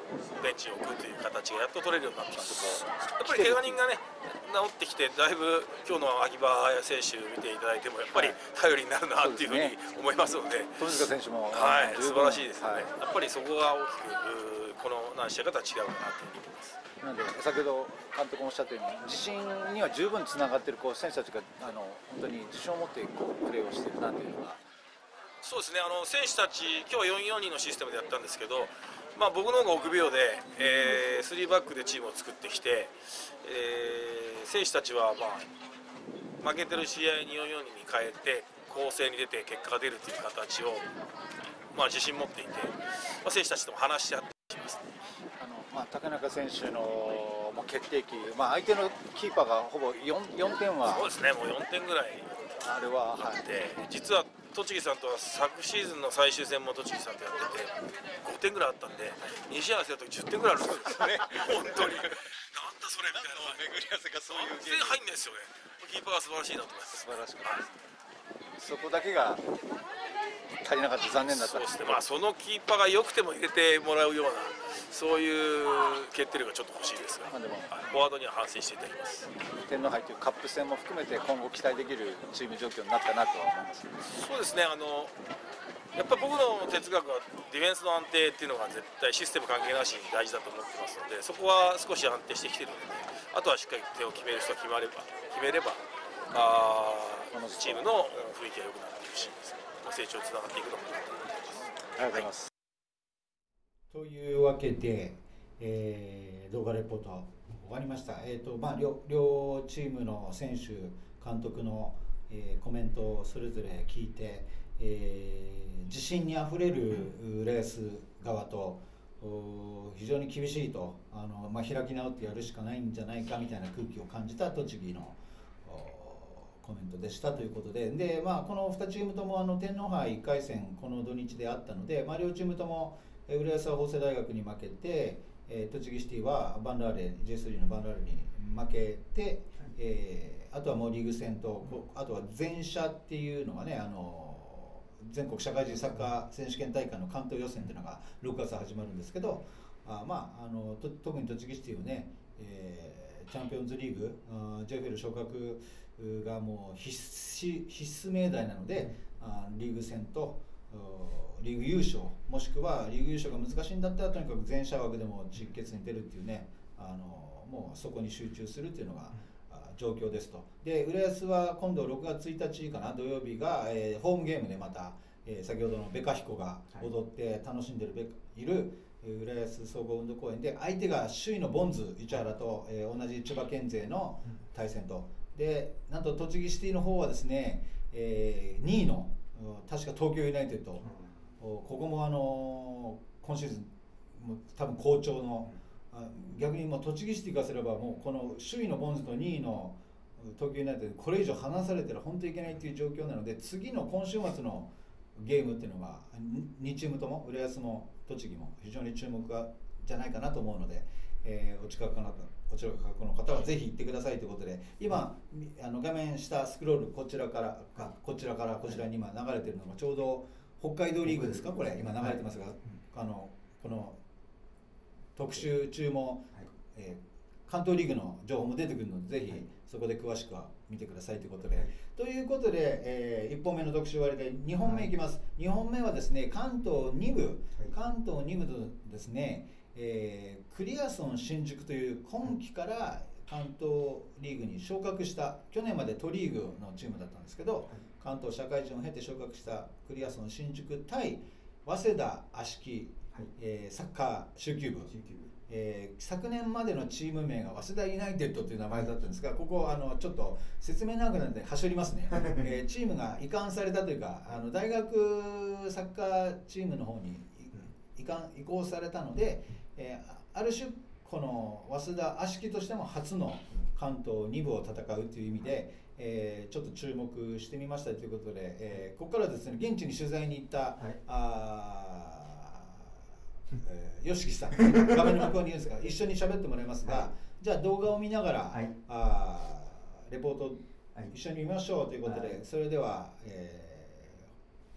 ベンチに置くという形がやっと取れるようになってきて、やっぱり怪我人がね治ってきて、だいぶ今日の秋葉選手見ていただいてもやっぱり頼りになるなっていうふうに思いますので、 富塚選手もはい素晴らしいですよはい、 ね。やっぱりそこが大きくこの何試合かとは違うかなというふうに思います。 なので先ほど監督もおっしゃったように自信には十分つながっているこう選手たちがあの本当に自信を持ってこうプレーをしているなというのが。 そうですね、あの選手たち今日はよんよんにのシステムでやったんですけど、まあ、僕の方が臆病で、えー、スリーバックでチームを作ってきて、えー、選手たちは、まあ、負けてる試合によんよんにに変えて攻勢に出て結果が出るという形を、まあ、自信持っていて、まあ、選手たちとも話し合っていますね。 あのまあ、竹中選手のもう決定機、まあ、相手のキーパーがほぼ 4, 4点はそうですね、もうよんてんぐらいあれはあって、はい、実は栃木さんとは昨シーズンの最終戦も栃木さんとやっててごてんぐらいあったんで、に試合するとじゅってんぐらいあるんですよね本当になんだそれみたいな巡り合わせがそういうゲーム入んないですよね。キーパーは素晴らしいなと思います。 素晴らしかったです。そこだけが足りなかった残念だった。 そうですね、まあ、そのキーパーが良くても入れてもらうようなそういう決定力がちょっと欲しいですが、まあ、でもフォワードには反省していただきます。 天皇杯というカップ戦も含めて今後期待できるチーム状況になったなとは思います。 そうですね、あのやっぱり僕の哲学はディフェンスの安定っていうのが絶対システム関係なしに大事だと思ってますので、そこは少し安定してきているので、あとはしっかり点を決める人が決まれば決めればあチームの雰囲気が良くなっていくし、成長につながっていくのかなと思っています。 ありがとうございます。 というわけで、えー、動画レポート終わりました。えーとまあ、両, 両チームの選手、監督の、えー、コメントをそれぞれ聞いて、えー、自信にあふれるレース側と非常に厳しいとあの、まあ、開き直ってやるしかないんじゃないかみたいな空気を感じた栃木のコメントでしたということで、で、まあ、このにチームともあの天皇杯いっかい戦この土日であったので、まあ、両チームとも浦安は法政大学に負けて、えー、栃木シティはバンラーレ ジェイスリー のバンラーレに負けて、えー、あとはもうリーグ戦とあとは全社っていうのがね、あの全国社会人サッカー選手権大会の関東予選っていうのがろくがつ始まるんですけど、あ、まあ、あのと特に栃木シティをね、えー、チャンピオンズリーグ ジェイエフエル 昇格がもう必須必須命題なので、あリーグ戦とリーグ優勝もしくはリーグ優勝が難しいんだったらとにかく全社枠でも実決に出るっていうね、あのもうそこに集中するっていうのが状況ですと。で浦安は今度ろくがつついたちかな土曜日が、えー、ホームゲームでまた、えー、先ほどのベカヒコが踊って楽しんでるベカいる浦安総合運動公園で、相手が首位のボンズ市原と、えー、同じ千葉県勢の対戦と。でなんと栃木シティの方はですね、えー、にいの確か東京ユナイテッド、うん、ここもあの今シーズンも多分好調の、逆にもう栃木シティからすればもうこの首位のボンズとにいの東京ユナイテッドこれ以上離されてら本当にいけないっていう状況なので、次の今週末のゲームっていうのがにチームとも浦安も栃木も非常に注目がじゃないかなと思うので、えー、お近くかなこちらの方はぜひ行ってくださいということで、今あの画面下スクロールこちらからかこちらからこちらに今流れているのがちょうど北海道リーグですか、これ今流れてますが、はい、あのこの特集中も、はい、えー、関東リーグの情報も出てくるのでぜひそこで詳しくは見てくださいということで、はい、ということで、えー、いっぽんめの特集終わりでにほんめいきます、はい、にほんめはですね関東に部、はい、関東に部とですね、えー、クリアソン新宿という今季から関東リーグに昇格した、去年まで都リーグのチームだったんですけど、はい、関東社会人を経て昇格したクリアソン新宿対早稲田芦木、はい、えー、サッカー蹴球部、えー、昨年までのチーム名が早稲田ユナイテッドという名前だったんですが、ここあのちょっと説明長くなるのではしょりますね、えー、チームが移管されたというか、あの大学サッカーチームの方に移管移行されたので、えー、ある種この早稲田芦木としても初の関東に部を戦うという意味で、えー、ちょっと注目してみましたということで、えー、ここからですね現地に取材に行った、はい、あえー、吉木さん画面の向こうにいるんですが一緒に喋ってもらいますが、はい、じゃあ動画を見ながら、はい、あレポート一緒に見ましょうということで、はい、それでは、えー、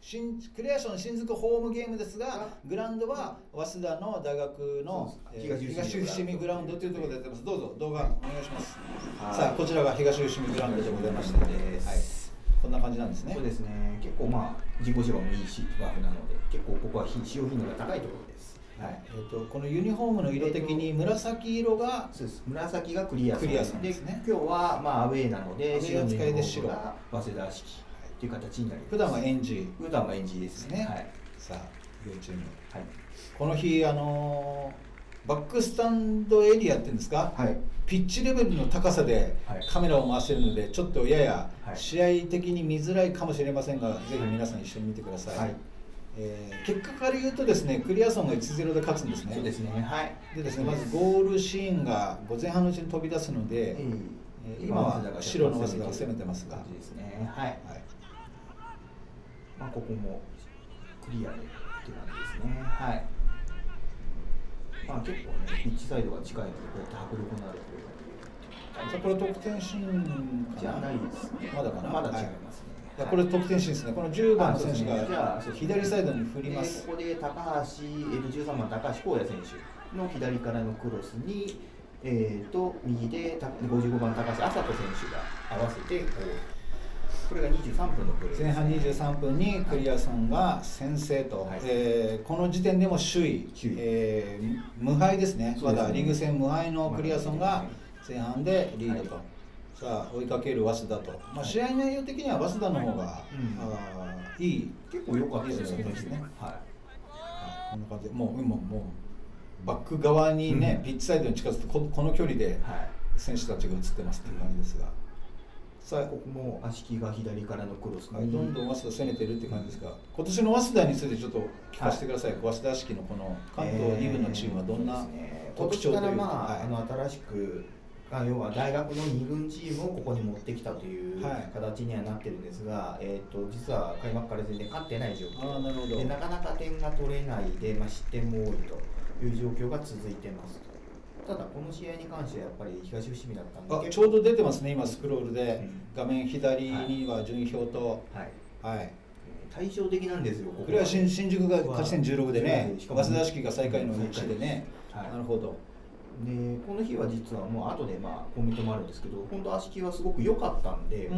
新クリアション新宿ホームゲームですが、グラウンドは早稲田の大学の、えー、東伏見グラウンドというところでやってます。どうぞ動画お願いします。さあこちらが東伏見グラウンドでございまして、はい、こんな感じなんですね。 そうですね。結構まあ人工芝もいいし芝生なので、結構ここは使用頻度が高いところです。 はい。えっ、ー、とこのユニフォームの色的に紫色が、 そうです。紫がクリアクリアさんですね。 今日はまあアウェーなので白のユニフォームが早稲田式という形になります。 普段はエンジ普段はエンジですね。はい。 さあ要注意。 はい。 この日あのー、バックスタンドエリアっていうんですか。はい。ピッチレベルの高さでカメラを回しているので、ちょっとやや試合的に見づらいかもしれませんが、はい、ぜひ皆さん一緒に見てください。はい。えー、結果から言うとですね、クリアソンが いちたいゼロ で勝つんですね。 そうですね。はい。 でですね、まずゴールシーンが前半のうちに飛び出すので、えーえー、今は白の早稲田が攻めてますが、 ですね。はい。はい。まあここもクリアでって感じですね。はい。まあ結構ね、ピッチサイドが近いのでこうやって迫力のあるプレーができる。 これ得点シーンじゃないですね。 まだかな。 まだ違いますね。 いやこれ得点シーンですね。このじゅうばんの選手が左サイドに振ります。 ここで高橋、えー、とじゅうさんばん高橋光也選手の左からのクロスに、えー、と右でごじゅうごばん高橋麻人選手が合わせてこう、これがにじゅうさんぷんのプレーです、ね、 前半にじゅうさんぷんにクリアソンが先制と、はい、えー、この時点でも首位、えー、無敗ですね。まだリーグ戦無敗のクリアソンが前半でリードと。はい、さあ追いかける早稲田と、まあ、試合内容的には早稲田の方が、うん、あいい、 結構良かったですね。 はい、こんな感じで、もう今もうバック側にね、うん、ピッチサイドに近づいて こ, この距離で選手たちが映ってますっていう感じですが、 さあここも足利が左からのクロスに、 はい、どんどん早稲田攻めてるって感じですが、今年の早稲田についてちょっと聞かせてください。はい、早稲田式のこの関東に部のチームはどんな特徴というか、 今年からまあ、はい、あの新しく要は大学のに軍チームをここに持ってきたという形にはなってるんですが、はい、えー、と実は開幕から全然勝ってない状況な, るほどでなかなか点が取れないで、まあ、失点も多いという状況が続いてますと。ただこの試合に関してはやっぱり東伏見だったんで、 あちょうど出てますね今スクロールで、うん、画面左には順位表と、はいはい、 対照的なんですよ。こここれは 新, 新宿が勝ち点じゅうろくでね、早稲田式が最下位の位置でね、はい、なるほど。 でこの日は実はもう後でまあコメントもあるんですけど、本当足利はすごく良かったんで、うん、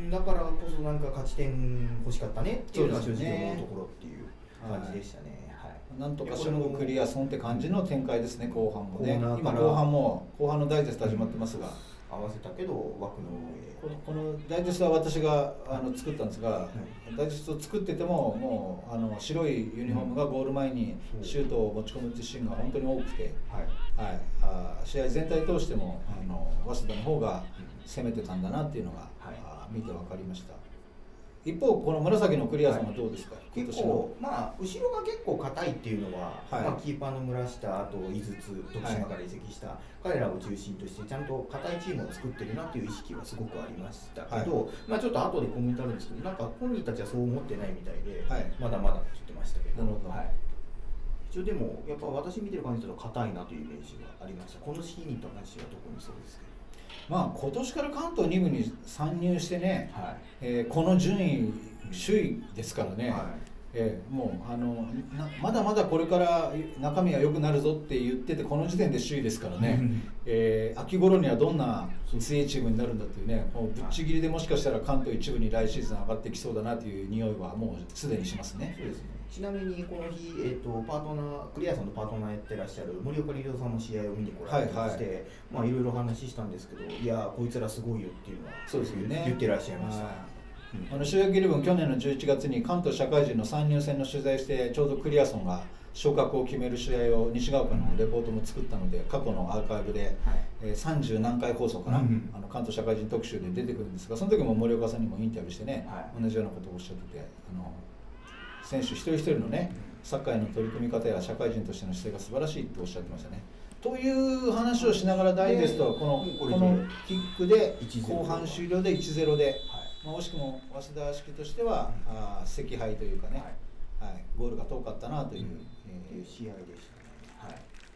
だからこそなんか勝ち点欲しかったねっていうのが正直思うところっていう感じでしたね。はい、 なんとかしのぐクリアソンって感じの展開ですね。後半もね、今後半も後半のダイジェスト始まってますが、 合わせたけど枠のこのこのダイジェストは私があの作ったんですが、はい、ダイジェストを作っててももうあの白いユニフォームがゴール前にシュートを持ち込むっていうシーンが本当に多くて、はいはい、あ試合全体通してもあの早稲田の方が攻めてたんだなっていうのが、はい、あ見て分かりました。一方この紫のクリアさんはどうですか。はい、 結構まあ後ろが結構硬いっていうのは、はい、まあ、キーパーの村下、あと井筒、徳島から移籍した、はい、彼らを中心としてちゃんと硬いチームを作ってるなっていう意識はすごくありましたけど、はい、まあちょっと後でコメントあるんですけど、なんか本人たちはそう思ってないみたいで、はい、まだまだって言ってましたけど、なるほど、はい、一応でもやっぱ私見てる感じだと硬いなというイメージがありました。このシーンに関しては特にそうですけど。 まあ、今年から関東に部に参入してね、はい、えー、この順位首位ですからね、はい、えー、もうあのまだまだこれから中身が良くなるぞって言っててこの時点で首位ですからね、えー、秋頃にはどんな強いチームになるんだっていうね、もうぶっちぎりでもしかしたら関東一部に来シーズン上がってきそうだなという匂いはもうすでにしますね。 そうですね。ちなみにこの日、えー、とパートナークリアさんのパートナーやってらっしゃる森岡理郎さんも試合を見に来られてまして、はいはい、まあいろいろ話したんですけど、いやこいつらすごいよっていうのはそうですよね、 言ってらっしゃいました。 あの週明けイレブン去年のじゅういちがつに関東社会人の参入戦の取材してちょうどクリアソンが昇格を決める試合を西ヶ丘のレポートも作ったので過去のアーカイブで、はい、えー、さんじゅう何回放送かな、うん、あの関東社会人特集で出てくるんですが、その時も森岡さんにもインタビューしてね、はい、同じようなことをおっしゃってて、あの選手一人一人のねサッカーへの取り組み方や社会人としての姿勢が素晴らしいとおっしゃってましたね。という話をしながらダイジェストはこのこのキックで後半終了で いちたいゼロ で、まあ、惜しくも早稲田式としては、うん、あ惜敗というかね、はいはい、ゴールが遠かったなという、うん、 えー、試合でしたね。はい、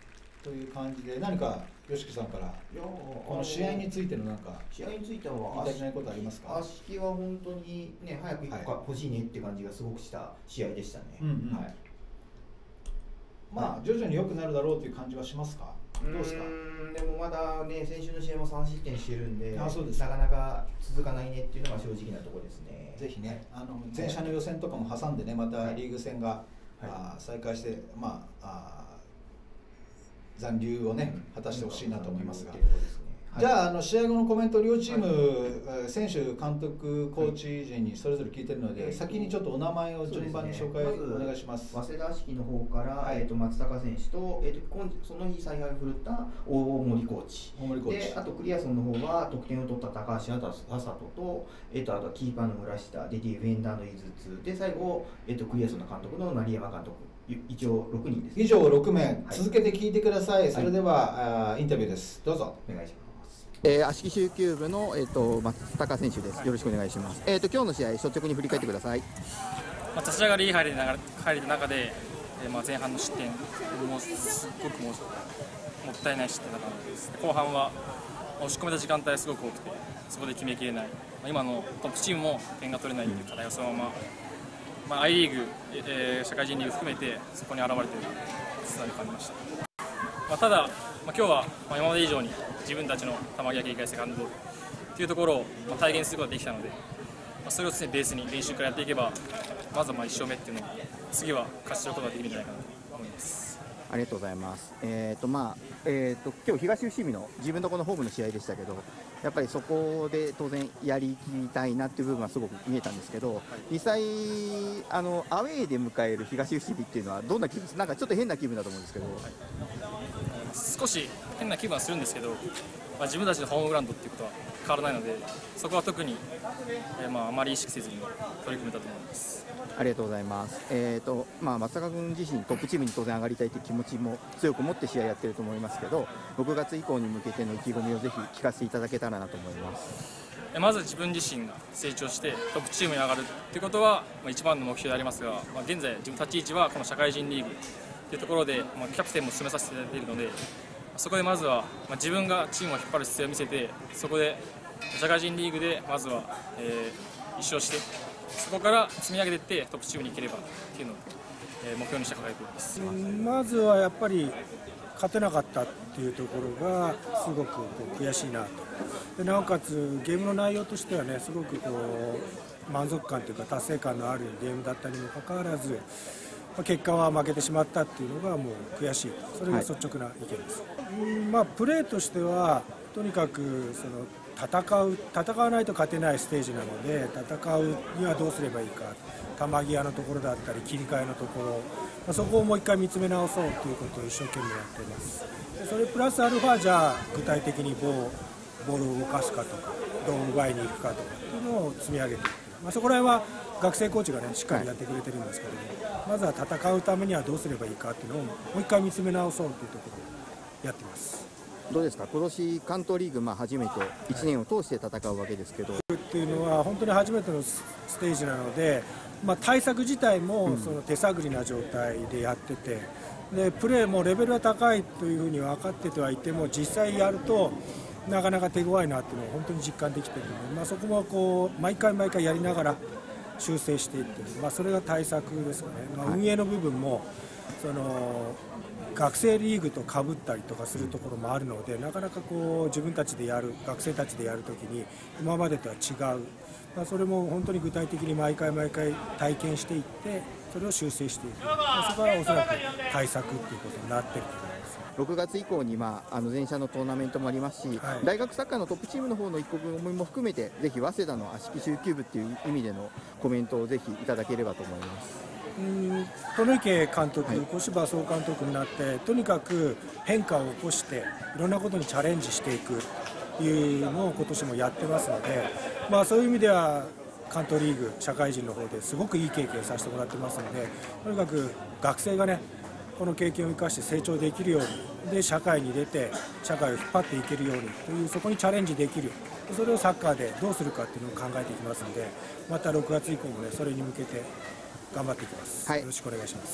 という感じで、何か吉木さんからこの試合についてのなんか試合については言いたいことありますか？ 足利は本当にね早く欲しいねって感じがすごくした試合でしたね。はい。 まあ徐々に良くなるだろうという感じはしますか？どうですか？ でもまだね先週の試合もさん失点してるんで、 あ、そうです。 なかなか続かないねっていうのが正直なところですね。 ぜひね、あの前者の予選とかも挟んでね、またリーグ戦が、はい、あ再開して、まあ、あ残留をね果たしてほしいなと思いますが。じゃあ、あの試合後のコメント、両チーム、はい、選手、監督、コーチ陣にそれぞれ聞いてるので、はい、先にちょっとお名前を順番に紹介、ね、お願いします。 早稲田式の方から、はい、えー、と松高選手と、えー、とその日采配を振るった大森コーチ、 大森コーチで、あとクリアソンの方は得点を取った高橋麻人と、えー、とあとキーパーの村下、でディフェンダーの井筒で、最後、えー、とクリアソンの監督の成山監督。以上ろくにんです、ね、 以上ろくめい、はい、続けて聞いてください。それでは、はい、あインタビューです。どうぞお願いします。 えー、足利蹴球部の、えー、と松高選手です。よろしくお願いします。えー、と今日の試合、率直に振り返ってください。 まあ、立ち上がりいい入りで入る中で、えー、まあ前半の失点、もうすごくもうもったいない失点だったのです。後半は押し込めた時間帯すごく多くて、そこで決めきれない、まあ、今のトップチームも点が取れないという課題をそのまま、まあ、アイリーグ、えー、社会人リーグ含めてそこに現れているつなに感じました。まあ、ただ、まあ、今日はまあ今まで以上に自分たちの球際切り替えセカンドボールというところをまあ体現することができたので、まあ、それを常にベースに練習からやっていけば、まずはまあいち勝目っていうのを次は勝ち取ることができるんじゃないかなと思います。 ありがとうございます。えーとまあえー、と今日東伏見の自分のこのホームの試合でしたけど、やっぱりそこで当然やりきりたいなっていう部分はすごく見えたんですけど、はい、実際あのアウェーで迎える東伏見っていうのはどんな気分ですか？なんかちょっと変な気分だと思うんですけど、はい、 少し変な気分はするんですけど、まあ、自分たちのホームグラウンドっていうことは変わらないので、そこは特に、えー、まああまり意識せずに取り組めたと思います。 ありがとうございます。えーとまあ、松坂君自身トップチームに当然上がりたいという気持ちも強く持って試合やってると思いますけど、ろくがつ以降に向けての意気込みをぜひ聞かせていただけたらなと思います。 まず自分自身が成長してトップチームに上がるということは一番の目標でありますが、まあ、現在自分立ち位置はこの社会人リーグというところで、まあ、キャプテンも務めさせていただいているので、そこでまずは、まあ、自分がチームを引っ張る姿勢を見せて、そこで社会人リーグでまずは、えー、一勝して、そこから積み上げていってトップチームに行ければというのを、えー、目標にして掲げています。 まずはやっぱり勝てなかったっていうところがすごくこう悔しいなと。でなおかつゲームの内容としてはね、すごくこう満足感というか達成感のあるゲームだったにもかかわらず、結果は負けてしまったっていうのがもう悔しい、それが率直な意見です。はい、まあ、プレーとしてはとにかくその戦う戦わないと勝てないステージなので、戦うにはどうすればいいか、球際のところだったり切り替えのところ、まあ、そこをもう一回見つめ直そうということを一生懸命やっています。でそれプラスアルファじゃあ具体的にボーボールを動かすかとかどう奪いに行くかとかっていうのを積み上げていく、まあ、そこら辺は学生コーチがねしっかりやってくれてるんですけども、はい、まずは戦うためにはどうすればいいかっていうのをもう一回見つめ直そうというところをやってます。 どうですか、今年関東リーグ、まあ、初めていちねんを通して戦うわけですけど、はい、 っていうのは本当に初めてのステージなので、まあ、対策自体もその手探りな状態でやってて、でプレーもレベルは高いというふうに分かっててはいても、実際やるとなかなか手強いなっていうのを本当に実感できているので、まあ、そこもこう毎回毎回やりながら修正していって、まあ、それが対策ですよね。まあ、運営の部分もその学生リーグとかぶったりとかするところもあるので、なかなかこう自分たちでやる学生たちでやるときに今までとは違う、まあ、それも本当に具体的に毎回毎回体験していってそれを修正していく、まあ、そこはおそらく対策っていうことになっていると思います。 ろくがつ以降に、まあ、あの前者のトーナメントもありますし、はい、大学サッカーのトップチームの方の一刻も含めてぜひ早稲田の足利蹴球部っていう意味でのコメントをぜひいただければと思います。 うん殿池監督、はい、小柴総監督になってとにかく変化を起こしていろんなことにチャレンジしていくというのを今年もやってますので、まあ、そういう意味では関東リーグ社会人の方ですごくいい経験をさせてもらってますので、とにかく学生がねこの経験を生かして成長できるように、で社会に出て社会を引っ張っていけるようにという、そこにチャレンジできる、それをサッカーでどうするかっていうのを考えていきますので、またろくがつ以降もねそれに向けて頑張っていきます。はい、よろしくお願いします。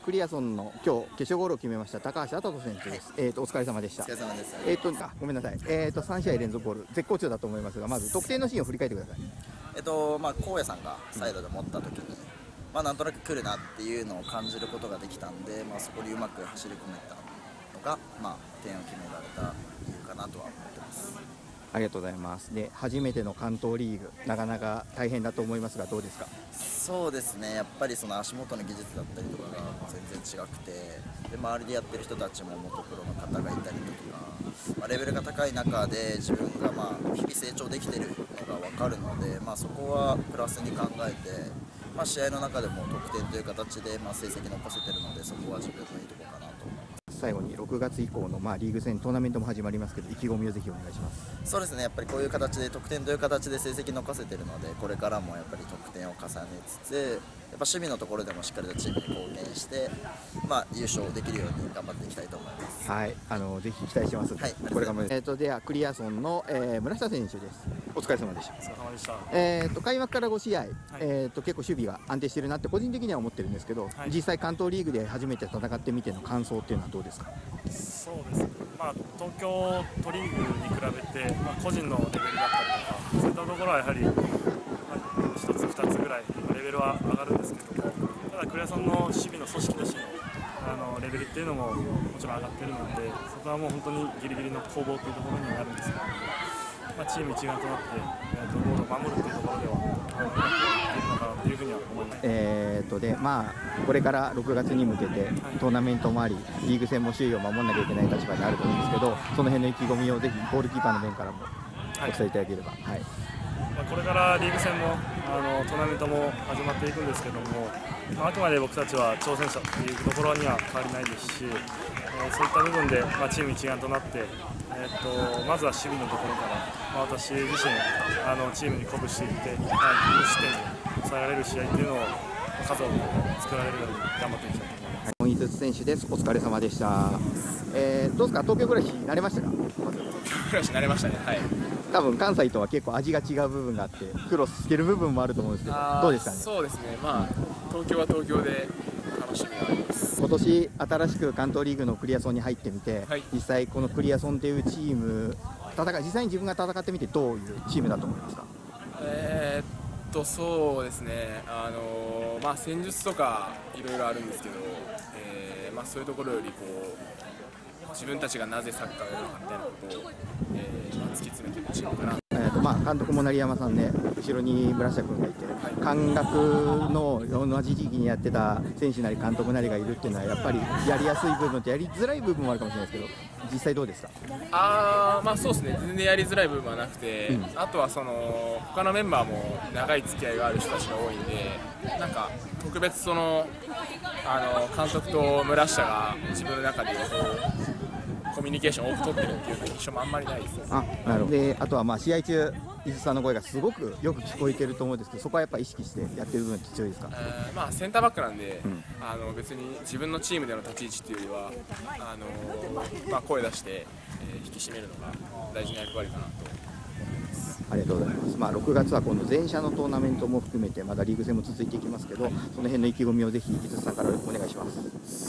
クリアソンの今日決勝ゴールを決めました高橋跡人選手です。えっ、とお疲れ様でした。 お疲れ様です。 えっ、とあごめんなさい。えっ、とさん試合連続ゴール絶好調だと思いますが、まず得点のシーンを振り返ってください。 えっとまあ荒野さんがサイドで持った時に、まあなんとなく来るなっていうのを感じることができたんで、まあそこにうまく走り込めたのがまあ点を決められた理由かなとは思ってます。 ありがとうございます。で初めての関東リーグなかなか大変だと思いますがどうですか。 そうですね、やっぱりその足元の技術だったりとかが全然違くて、で周りでやってる人たちも元プロの方がいたりとか、まあ、レベルが高い中で自分がまあ日々成長できてるのが分かるので、まあ、そこはプラスに考えて、まあ、試合の中でも得点という形でまあ成績残せてるので、そこは自分のいいところかなと思います。 最後にろくがつ以降のまあリーグ戦トーナメントも始まりますけど意気込みをぜひお願いします。 そうですね、やっぱりこういう形で得点という形で成績残せてるので、これからもやっぱり得点を重ねつつ、やっぱ守備のところでもしっかりとチームに貢献して、まあ、優勝できるように頑張っていきたいと思います。 はい、あのぜひ期待してます。 はい、 これからもえっ、とではクリアソンの、えー、村下選手です。お疲れ様でした。 お疲れ様でした。 えっ、と開幕からご試合、はい、えっ、と結構守備が安定してるなって個人的には思ってるんですけど、はい、実際関東リーグで初めて戦ってみての感想っていうのはどうですか。 そうです。まあ東京都リーグに比べて、まあ、個人のレベルだったりとか、そういったところはやはり、まあ、ひとつふたつぐらいレベルは上がるんですけども、ただクリアソンの守備の組織としてのあのレベルっていうのももちろん上がってるので、そこはもう本当にギリギリの攻防というところになるんですけど、まあ、チーム一丸となって、えー、とゴールを守るというところではあのうまくいっているのかなというふうには思います。 えーとでまあ、これからろくがつに向けてトーナメントもあり、リーグ戦も首位を守らなきゃいけない立場にあると思うんですけど、その辺の意気込みをぜひゴールキーパーの面からもお伝えいただければ。はいはい、 まあ、これからリーグ戦もあのトーナメントも始まっていくんですけども、まあ、あくまで僕たちは挑戦者というところには変わりないですし、えー、そういった部分で、まあ、チーム一丸となって、えー、っとまずは守備のところから、まあ、私自身あのチームに鼓舞していって、まあ、無失点に抑えられる試合というのを数多く作られるように頑張っていきたいと思います。 本井筒選手です。お疲れ様でした。えー、どうですか、東京暮らし慣れましたか。 東京暮らし慣れましたね。はい。 多分関西とは結構味が違う部分があって苦労してる部分もあると思うんですけど、どうですかね。 そうですね、まあ東京は東京で楽しみがあります。 今年新しく関東リーグのクリアソンに入ってみて、はい、実際このクリアソンというチーム戦い実際に自分が戦ってみてどういうチームだと思いますか。 えー、っとそうですね、あのー、まあ戦術とかいろいろあるんですけど、えーまあ、そういうところよりこう自分たちがなぜサッカーをやるのかみたいなことを、えーまあ、突き詰めているチームかな。 えーとまあ、監督も成山さんで、後ろに村下君がいて、感覚の同じ時期にやってた選手なり監督なりがいるっていうのはやっぱりやりやすい部分とやりづらい部分もあるかもしれないですけど、実際どうですか。 あー、まあそうですね、全然やりづらい部分はなくて、うん、あとはその他のメンバーも長い付き合いがある人たちが多いんで、なんか特別そのあの監督と村下が自分の中でこうコミュニケーションを多く取ってるっていう印象もあんまりないです。 あ、なるほど。で、あとはまあ試合中伊豆さんの声がすごくよく聞こえてると思うんですけど、そこはやっぱり意識してやってる部分って強いですか。 えー、まあセンターバックなんで、うん、あの別に自分のチームでの立ち位置っていうよりはあの、まあ、声出して、えー、引き締めるのが大事な役割かなと思います。 ありがとうございます。まあろくがつは今度全社のトーナメントも含めてまだリーグ戦も続いていきますけど、その辺の意気込みをぜひ伊豆さんからお願いします。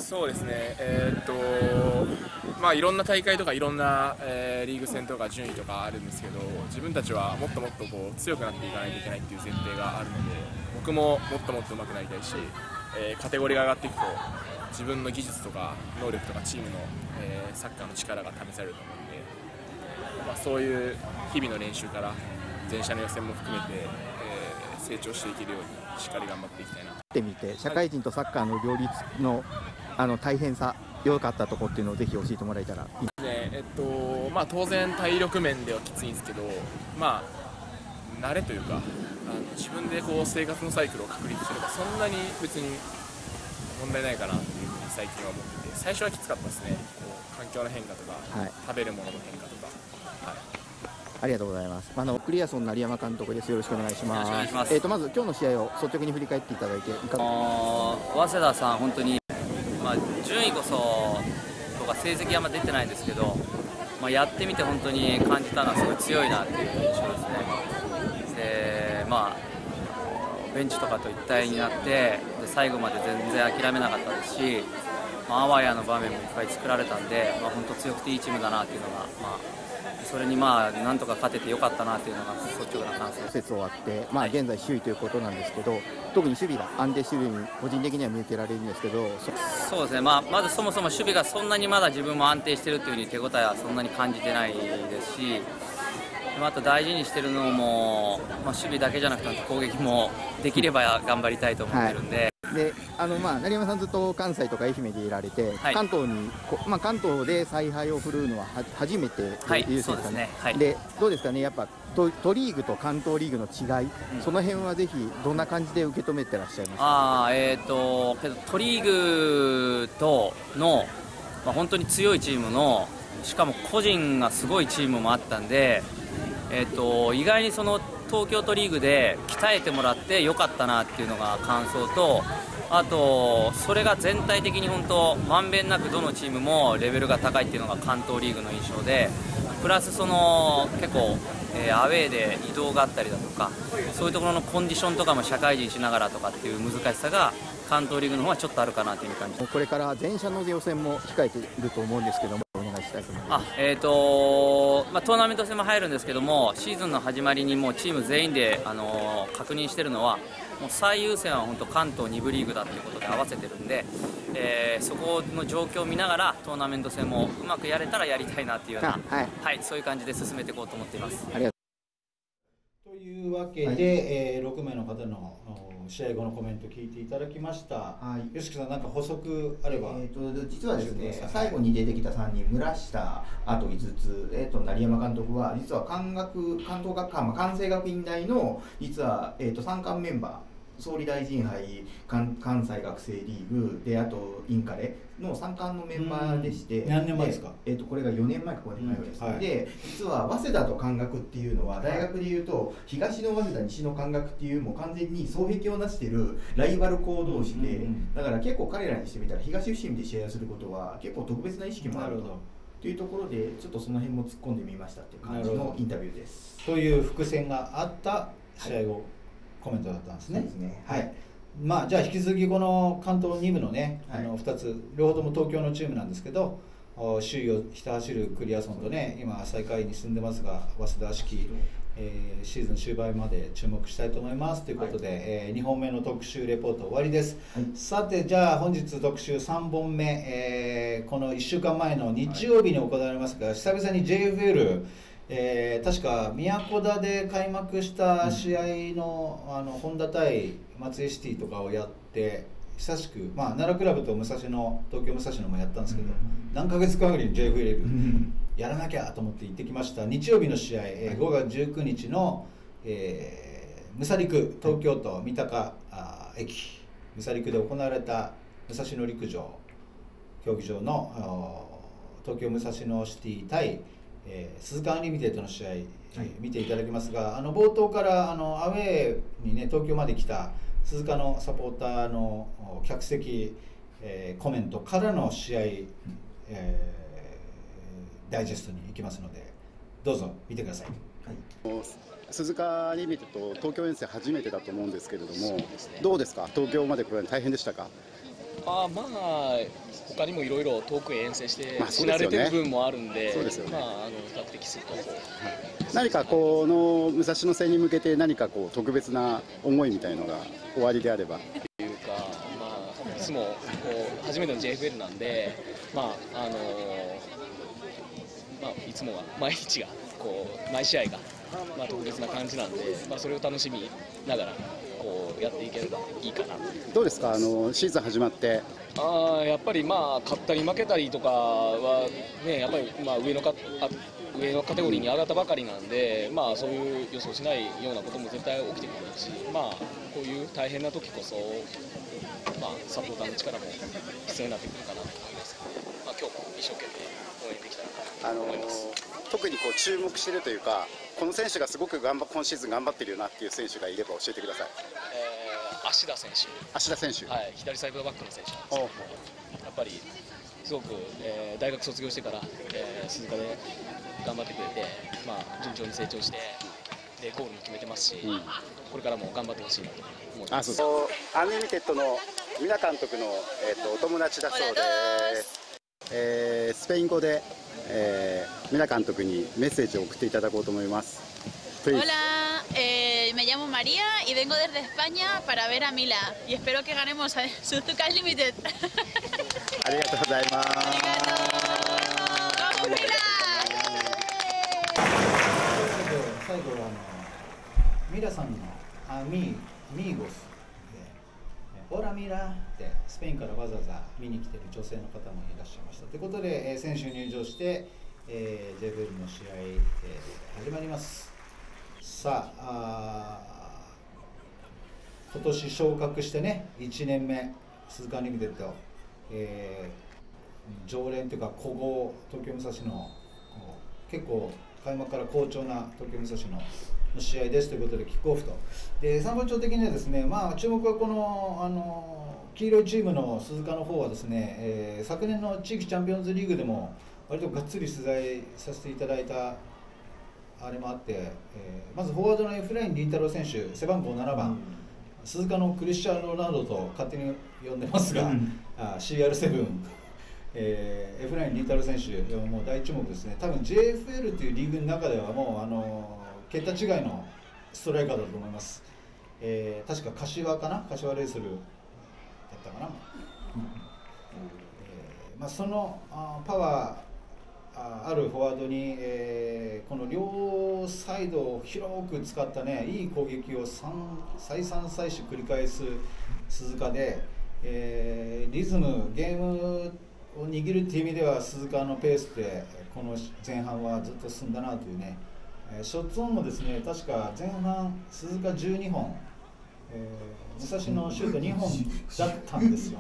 そうですね。えー、っとまあいろんな大会とかいろんな、えー、リーグ戦とか順位とかあるんですけど、自分たちはもっともっとこう強くなっていかないといけないっていう前提があるので、僕ももっともっと上手くなりたいし、えー、カテゴリーが上がっていくと自分の技術とか能力とかチームの、えー、サッカーの力が試されると思うんで。まあ、そういう日々の練習から全社の予選も含めて、えー、成長していけるようにしっかり頑張っていきたいなってみて、社会人とサッカーの両立の、あの大変さ、良かったところっていうのをぜひ教えてもらえたらいい。 ねえっとまあ、当然体力面ではきついんですけど、まあ慣れというか、あの自分でこう生活のサイクルを確立すればそんなに別に問題ないかなというふうに最近は思ってて、最初はきつかったですね。こう環境の変化とか、はい、食べるものの変化とか。はい、 ありがとうございます。あのクリアソン成山監督です。よろしくお願いします。えっ、ー、とまず今日の試合を率直に振り返っていただいていかがですか。 早稲田さん本当に、まあ、順位こそとか成績あんま出てないんですけど、まあ、やってみて本当に感じたのはすごい強いなっていう印象ですね。でまあベンチとかと一体になってで最後まで全然諦めなかったですし、まあ、あわやの場面もいっぱい作られたんで、まあ、本当強くていいチームだなっていうのが、まあ、それにまあなんとか勝ててよかったなっていうのが率直な感想です。 節終わって、まあ、現在首位ということなんですけど、特に守備が安定しているように個人的には見受けられるんですけど、 そうですね、まあ、まずそもそも守備がそんなにまだ自分も安定しているというふうに手応えはそんなに感じてないですし、あと大事にしているのも、まあ、守備だけじゃなくて攻撃もできれば頑張りたいと思ってるんで。はいであのまあ、成山さんずっと関西とか愛媛でいられて、はい、関東にこ、まあ、関東で采配を振るうのはは初めてという選手ですね。はい、でどうですかね、やっぱ都都リーグと関東リーグの違い、うん、その辺はぜひどんな感じで受け止めてらっしゃいますか。 あえーと、けど都リーグとの、まあ、本当に強いチームの、しかも個人がすごいチームもあったんで、えーと、意外にその東京都リーグで鍛えてもらってよかったなっていうのが感想と、あとそれが全体的に本当まんべんなくどのチームもレベルが高いっていうのが関東リーグの印象で、プラスその結構、えー、アウェーで移動があったりだとか、そういうところのコンディションとかも社会人しながらとかっていう難しさが関東リーグの方はちょっとあるかなという感じ。 これから全社の予選も控えていると思うんですけども、お願いしたいと思います。 あ、えーとまあ、トーナメント戦も入るんですけども、シーズンの始まりにもうチーム全員で、あのー、確認しているのは、もう最優先は本当関東に部リーグだということで合わせてるんで、えー、そこの状況を見ながらトーナメント戦もうまくやれたらやりたいなっていうような、はいはい、そういう感じで進めていこうと思っています。 ありがとうというわけで、はい、えー、ろくめいの方の試合後のコメント聞いていただきました。はい、吉木さん、なんか補足あれば。 えー、と実はですね、最後に出てきたさんにん、村下、あと井筒、えー、と成山監督は実は関学関東学科、まあ、関西学院大の実は、えー、と参観メンバー、総理大臣杯、関関西学生リーグで、あとインカレの参観のメンバーでして、 何年前ですか。 えー、とこれがよねんまえかごねんまえぐらいです、うんはい、で実は早稲田と関学っていうのは大学でいうと東の早稲田、西の関学っていうもう完全に双璧をなしているライバル校同士で、だから結構彼らにしてみたら東伏見で試合をすることは結構特別な意識もあると。というところでちょっとその辺も突っ込んでみましたっていう感じのインタビューです。 という伏線があった試合後、はい、コメントだったんですね。 そうですね。はい。 まあじゃあ引き続きこの関東に部のね、はい、あのふたつ両方とも東京のチームなんですけど、首位をひた走るクリアソンとね、今最下位に進んでますが早稲田式、えー、シーズン終盤まで注目したいと思いますということで、はい、えー、にほんめの特集レポート終わりです。はい、さてじゃあ本日特集さんぼんめ、えー、このいっしゅうかんまえの日曜日に行われますが、久々に ジェイエフエル、えー、確か宮古田で開幕した試合の、うん、あの本田対松江シティとかをやって久しく、まあ、奈良クラブと武蔵野東京武蔵野もやったんですけど、うん、何ヶ月かぶりに ジェイエフエル やらなきゃと思って行ってきました。日曜日の試合、えー、ごがつじゅうくにちの、えー、武蔵陸東京都三鷹駅武蔵陸で行われた武蔵野陸上競技場の東京武蔵野シティ対えー、鈴鹿アンリミテッドの試合、はい、見ていただきますが、あの冒頭からあのアウェーに、ね、東京まで来た鈴鹿のサポーターの客席、えー、コメントからの試合、えー、ダイジェストに行きますのでどうぞ見てください。 はい、鈴鹿アンリミテッド東京遠征初めてだと思うんですけれども、どうですか、東京まで来るのに大変でしたか。 あまあ他にもいろいろ遠くへ遠征して死なれてる部分もあるんで、 そうですよね。 まああの比較的すると、はい、 何かこの武蔵野戦に向けて何かこう特別な思いみたいのが終わりであれば。 というか、まあいつもこう初めての ジェイエフエル なんで、まああのまあいつもは毎日がこう毎試合がまあ特別な感じなんで、まあそれを楽しみながらこうやっていければいいかな。 どうですか、あのシーズン始まって。 あやっぱりまあ勝ったり負けたりとかはね、やっぱりまあ上のかあ上のカテゴリーに上がったばかりなんで、まあそういう予想しないようなことも絶対起きてくるし、まあこういう大変な時こそまあサポーターの力も必要になってくるかなと思いますので、まあ今日も一生懸命応援できたらなと思います。 あの特にこう注目しているというか、この選手がすごく頑張今シーズン頑張ってるよなっていう選手がいれば教えてください。 えー芦田選手、 芦田選手、 はい、左サイドバックの選手なんですけど、やっぱりすごく、えー、大学卒業してから、えー、鈴鹿で頑張ってくれて、まあ、順調に成長して、 でゴールも決めてますし、うん、これからも頑張ってほしいなと思います。 あ、そうアンリミテッドのミラ監督の、えー、とお友達だそうで、えー、スペイン語で、えー、ミラ監督にメッセージを送っていただこうと思います。Please. Hola, eh, me llamo María y vengo desde España para ver a Mila y espero que ganemos a Suzuka Limited. ありがとうございます。 ¡Vamos, Mila! 最後はあのミラさんのアミミーゴスで「オラミラ」ってスペインからわざわざ見に来てる女性の方もいらっしゃいましたということで、えー、先週入場して、えー、ジェイビーエル の試合、えー、始まります。さあ、あ今年昇格してねいちねんめ鈴鹿リミテッド、えー、常連というか古豪東京武蔵の結構開幕から好調な東京武蔵の試合ですということでキックオフと。で参考長的にはですね、まあ、注目はこのあの黄色いチームの鈴鹿の方はですね、えー、昨年の地域チャンピオンズリーグでも割とがっつり取材させていただいたあれもあって、えー、まずフォワードのエフライン・リンタロウ選手背番号ななばん、うん、鈴鹿のクリスチャーノ・ロナウドと勝手に呼んでますが、うん、あ シーアールセブン、えー、エフライン・リンタロウ選手もう大注目ですね。多分 ジェイエフエル というリーグの中ではもうあの桁違いのストライカーだと思います。えー、確か柏かな柏レイソルだったかな、うんえーまあ、そのあパワーあるフォワードに、えー、この両サイドを広く使ったねいい攻撃を再三再四繰り返す鈴鹿で、えー、リズムゲームを握るっていう意味では鈴鹿のペースでこの前半はずっと進んだなというね、えー、ショットオンもですね確か前半鈴鹿じゅうにほん、えー、武蔵のシュートにほんだったんですよ。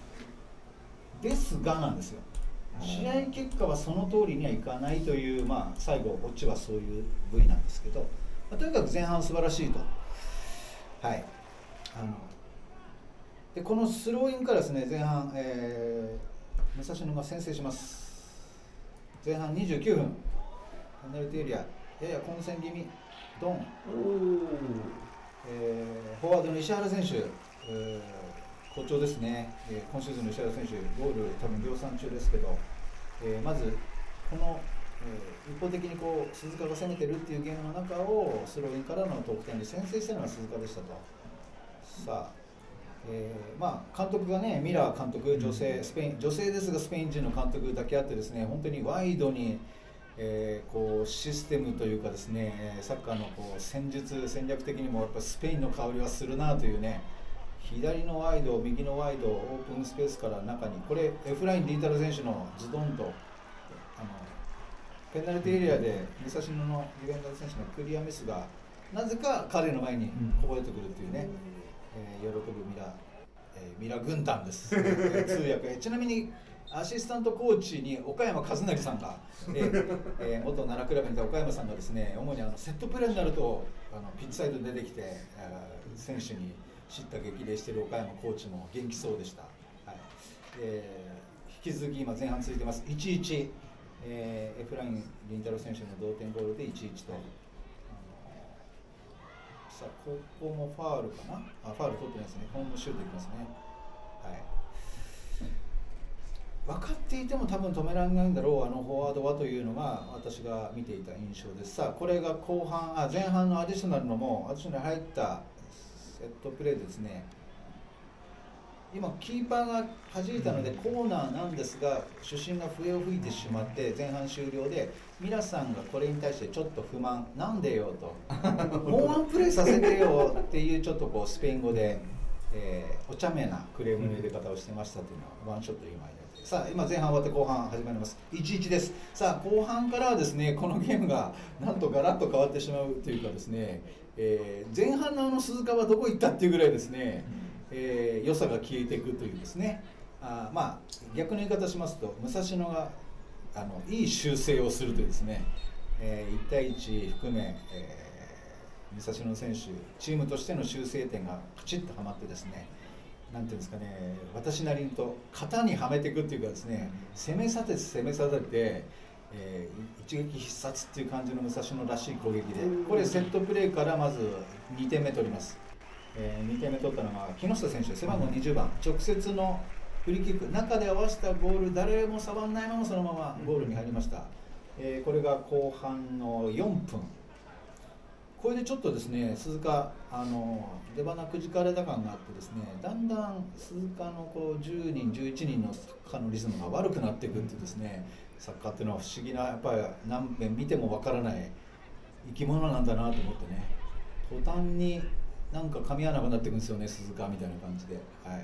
ですがなんですよ。試合結果はその通りにはいかないという、まあ、最後オチはそういう部位なんですけど、まあ、とにかく前半素晴らしいと。はいあのでこのスローインからですね前半、えー、武蔵野が先制します。前半にじゅうきゅうふんペナルティーエリアやや混戦気味ドン、えー、フォワードの石原選手、えー好調ですね、えー、今シーズンの石原選手、ゴール多分量産中ですけど、えー、まずこの、えー、一方的にこう鈴鹿が攻めてるっていうゲームの中をスローインからの得点で先制したのが鈴鹿でしたと。さあ、えー、まあ監督がねミラー監督、女性スペイン女性ですがスペイン人の監督だけあってですね本当にワイドに、えー、こうシステムというかですねサッカーのこう戦術戦略的にもやっぱスペインの香りはするなというね。左のワイド、右のワイド、オープンスペースから中に、これ、エフライン・リンタロ選手のズドンと、あのペナルティーエリアで武蔵野のディフェンダー選手のクリアミスが、なぜか彼の前にこぼれてくるというね、えー、喜ぶミラ、えー、ミラ軍団です、えー、通訳。ちなみにアシスタントコーチに岡山和成さんが、えーえー、元奈良クラブにいた岡山さんがですね、主にあのセットプレーになるとあのピッチサイドに出てきて、えー、選手に知った激励している岡山コーチも元気そうでした。はいえー、引き続き今前半続いてます。いちいち、えー、エフライン・リンタロ選手の同点ゴールでいちいちと。さあここもファールかなあファール取ってないですね。ホームシュートいきますね。はい、分かっていても多分止められないんだろうあのフォワードはというのが私が見ていた印象です。さあこれが後半あ前半のアディショナルのもアディショナル入ったセットプレーですね。今キーパーが弾いたのでコーナーなんですが主審が笛を吹いてしまって前半終了でミラさんがこれに対してちょっと不満なんでよともうワンプレーさせてよっていうちょっとこうスペイン語で、えー、お茶目なクレームの入れ方をしてましたというのはワンショット今入れてさあ今前半終わって後半始まります。いちいちです。さあ後半からはですねこのゲームがなんとガラッと変わってしまうというかですねえー、前半のあの鈴鹿はどこ行ったっていうぐらいですね、えー、良さが消えていくというですねあまあ逆の言い方しますと武蔵野があのいい修正をするというですね、えー、いち対いち含め、えー、武蔵野選手チームとしての修正点がプチッとはまってですねなんていうんですかね私なりにと型にはめていくっていうかですね攻めさせて攻めさせてえー、一撃必殺っていう感じの武蔵野らしい攻撃で、これセットプレーからまずにてんめ取ります。えー、にてんめ取ったのが木下選手、背番号にじゅうばん、直接のフリーキック、中で合わせたボール、誰も触らないままそのままゴールに入りました。えー、これが後半のよんぷん。これでちょっとですね、鈴鹿、あの出花くじかれた感があってですね、だんだん鈴鹿のこうじゅうにん、じゅういちにんのサッカーのリズムが悪くなっていくっていうですね、サッカーっていうのは不思議な、やっぱり何遍見てもわからない生き物なんだなと思ってね、途端になんか噛み合わなくなっていくんですよね、鈴鹿みたいな感じで。はい、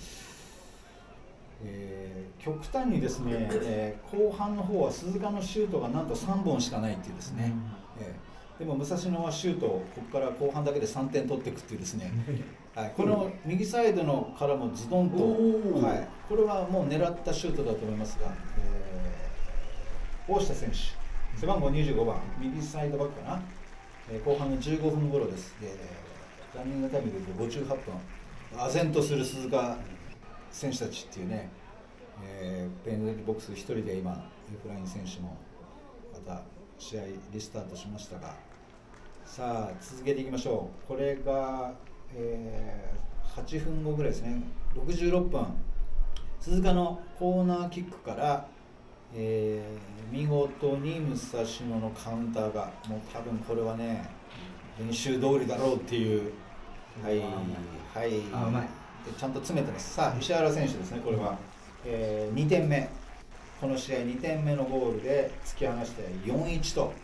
えー、極端にですね、えー、後半の方は鈴鹿のシュートがなんとさんぼんしかないっていうですね、えーでも武蔵野はシュートをここから後半だけでさんてん取っていくっていうですね、はい、この右サイドのからもズドンと、はい、これはもう狙ったシュートだと思いますが、えー、大下選手、背番号にじゅうごばん、右サイドバックかな、えー、後半のじゅうごふん頃です。でランニングタイムでいうとごじゅうはっぷん、唖然とする鈴鹿選手たちっていうね、えー、ペナルティーボックスひとりで今、エフライン選手もまた試合リスタートしましたが、さあ続けていきましょう。これが、えー、はちふんごぐらいですね、ろくじゅうろっぷん、鈴鹿のコーナーキックから、えー、見事に武蔵野のカウンターが、もう多分これはね、練習通りだろうっていう、はいはい、あうまいでちゃんと詰めてます。さあ石原選手ですね、これは、えー、にてんめ、この試合にてんめのゴールで突き放してよんたいいちと、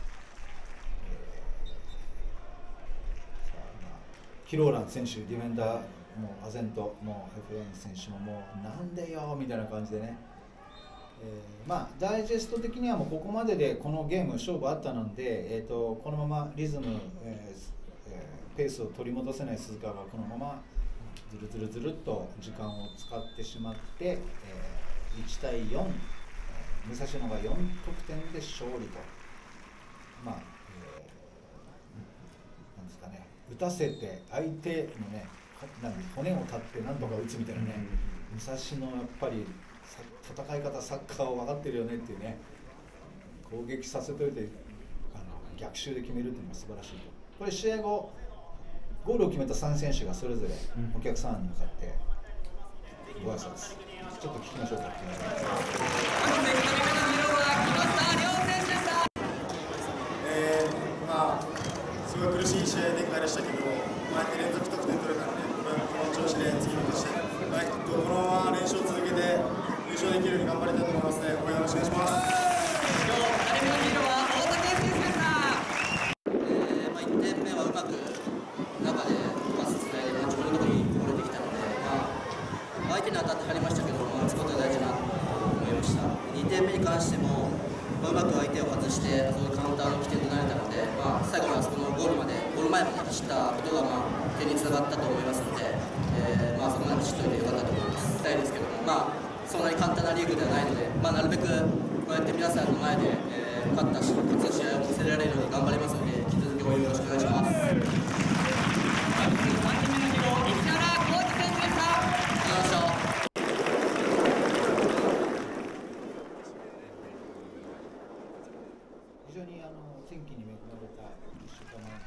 えー、さあ今ヒローラン選手、ディフェンダーもう唖然と、もうエフレイン選手ももうなんでよみたいな感じでね、えー、まあダイジェスト的にはもうここまででこのゲーム勝負あったので、えー、とこのままリズム、えーえー、ペースを取り戻せない鈴鹿がこのままずるずるずるっと時間を使ってしまって、えー、いちたいよん、武蔵野がよんとくてんで勝利と、まあ、えー、なんですかね、打たせて相手のね、なん骨を立ってなんとか打つみたいなね、武蔵野やっぱり戦い方、サッカーを分かってるよねっていうね、攻撃させといてあの逆襲で決めるっていうのが素晴らしいと。これ試合後ゴールを決めたさんせんしゅがそれぞれお客さんに向かってご挨拶、ちょっと聞きましょうか。 えー、まあすごい苦しい試合展開でしたけど、まあ、連続得点取れたので、この調子で次の年、はい、このまま練習を続けて優勝できるように頑張りたいと思いますので、応援よろしくお願いします。 にてんめに関しても、まあ、うまく相手を外してそのカウンターの起点となれたので、まあ、最後のあそこのゴールまでゴール前まで走ったことが、まあ、点につながったと思いますので、えーまあ、そこまで走っておいてよかったと思います。たいですけども、まあ、そんなに簡単なリーグではないので、まあ、なるべくこうやって皆さんの前で、えー、勝ったし勝つ試合を見せられるように頑張りますので、引き続き応援よろしくお願いします。 非常にあの天気に恵まれたいっしゅうかんまえの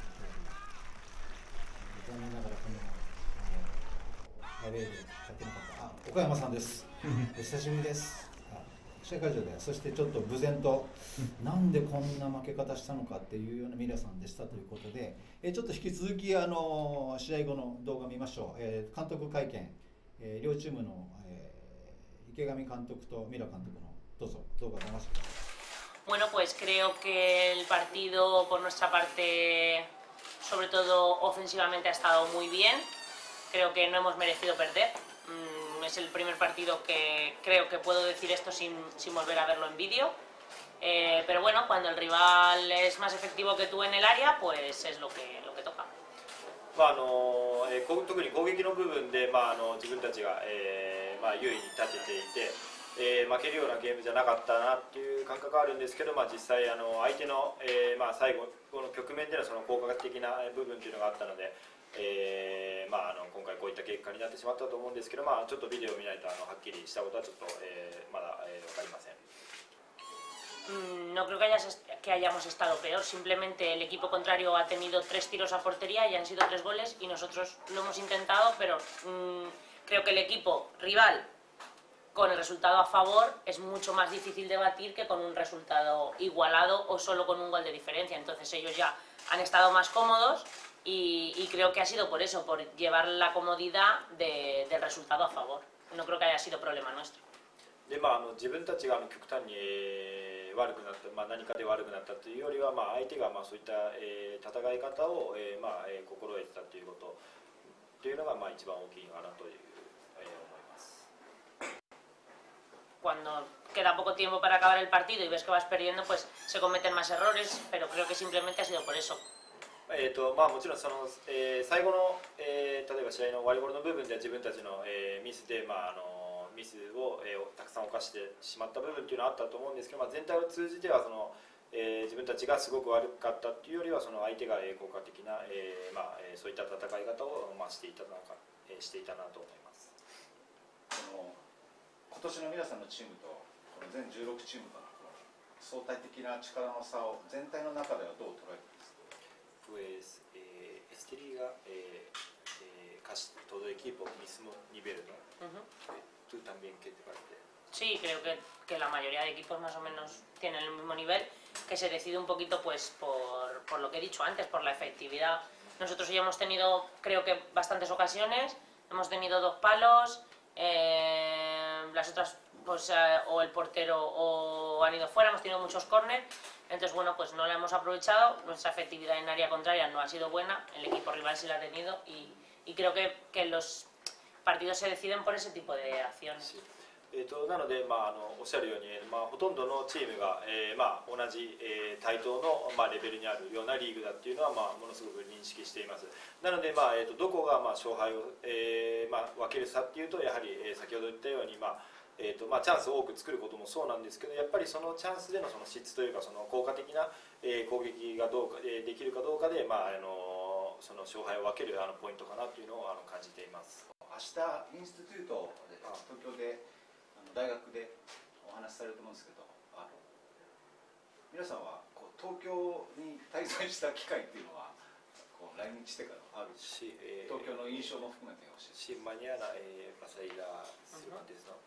残念ながらこのアウェーで勝てなかった、あ、岡山さんです。お久しぶりです。試合会場で、そしてちょっと無然と、なんでこんな負け方したのかっていうような皆さんでしたということで、えちょっと引き続きあの試合後の動画見ましょう。えー、監督会見、えー、両チームの、えー、池上監督とミラ監督のどうぞ動画を流してください。 Bueno, pues creo que el partido por nuestra parte, sobre todo ofensivamente, ha estado muy bien. Creo que no hemos merecido perder. Mm, es el primer partido que creo que puedo decir esto sin, sin volver a verlo en vídeo. Eh, pero bueno, cuando el rival es más efectivo que tú en el área, pues es lo que, lo que toca. まああのえー、特に攻撃の部分で、まあ、あの自分たちが、えーまあ、優位に立てていて、えー、負けるようなゲームじゃなかったなっていう感覚があるんですけど、まあ、実際あの相手の、えーまあ、最後この局面でのその効果的な部分というのがあったので、えーまあ、あの今回こういった結果になってしまったと思うんですけど、まあ、ちょっとビデオを見ないとあのはっきりしたことはちょっと、えー、まだ、えー、分かりません。 no creo que, hayas, que hayamos estado peor, simplemente el equipo contrario ha tenido tres tiros a portería y han sido tres goles y nosotros lo hemos intentado, pero mmm, creo que el equipo rival con el resultado a favor es mucho más difícil de batir que con un resultado igualado o solo con un gol de diferencia. Entonces ellos ya han estado más cómodos y, y creo que ha sido por eso, por llevar la comodidad de, del resultado a favor. No creo que haya sido problema nuestro. でまあ、あの自分たちがあの極端に、えー、悪くなった、まあ、何かで悪くなったというよりは、まあ、相手がまあそういった、えー、戦い方を、えーまあえー、心得てたということというのがまあ一番大きいかなという、えー、思います。 Cuando queda poco tiempo para acabar el partido y ves que vas perdiendo, pues se cometen más errores, pero creo que simplemente ha sido por eso. えーとまあ、もちろんその、えー、最後の、えー、例えば試合の終わり頃の部分では自分たちの、えー、ミスで、まあ、あのミスを、えー、たくさん犯してしまった部分というのはあったと思うんですけど、まあ、全体を通じてはその、えー、自分たちがすごく悪かったというよりはその相手が効果的な、えーまあ、そういった戦い方を、まあ、していたなか、えー、していたなと思います。 この今年の皆さんのチームとこの全じゅうろくチームの相対的な力の差を全体の中ではどう捉えていますか？ Pues eh, este liga eh, eh, casi todo equipo mismo nivel, ¿no? Uh-huh. ¿Tú también qué te parece? Sí, creo que, que la mayoría de equipos más o menos tienen el mismo nivel, que se decide un poquito pues por, por lo que he dicho antes, por la efectividad. Nosotros ya hemos tenido, creo que bastantes ocasiones, hemos tenido dos palos, eh, las otras pues eh, o el portero o han ido fuera, hemos tenido muchos córner. Entonces, bueno, pues no la hemos aprovechado, nuestra efectividad en área contraria no ha sido buena, el equipo rival sí la ha tenido y, y creo que, que los partidos se deciden por ese tipo de acciones. Sí. えー、となので、まあ、あのおっしゃるように、まあ、ほとんどのチームが、えーまあ、同じ、えー、対等の、まあ、レベルにあるようなリーグだっていうのは、まあ、ものすごく認識しています。なので、まあえー、とどこが、まあ、勝敗を、えーまあ、分ける差っていうとやはり、えー、先ほど言ったように、まあえーとまあ、チャンスを多く作ることもそうなんですけど、やっぱりそのチャンスでのその質というかその効果的な、えー、攻撃がどうか、えー、できるかどうかで、まあ、あのその勝敗を分けるあのポイントかなというのをあの感じています。 明日インスティテュートで東京であの大学でお話しされると思うんですけど、あの皆さんはこう東京に滞在した機会っていうのはこう来日してからあるし、えー、東京の印象も含めて教えて。 Si mañana eh, vas a ir a Cervantes, ¿no?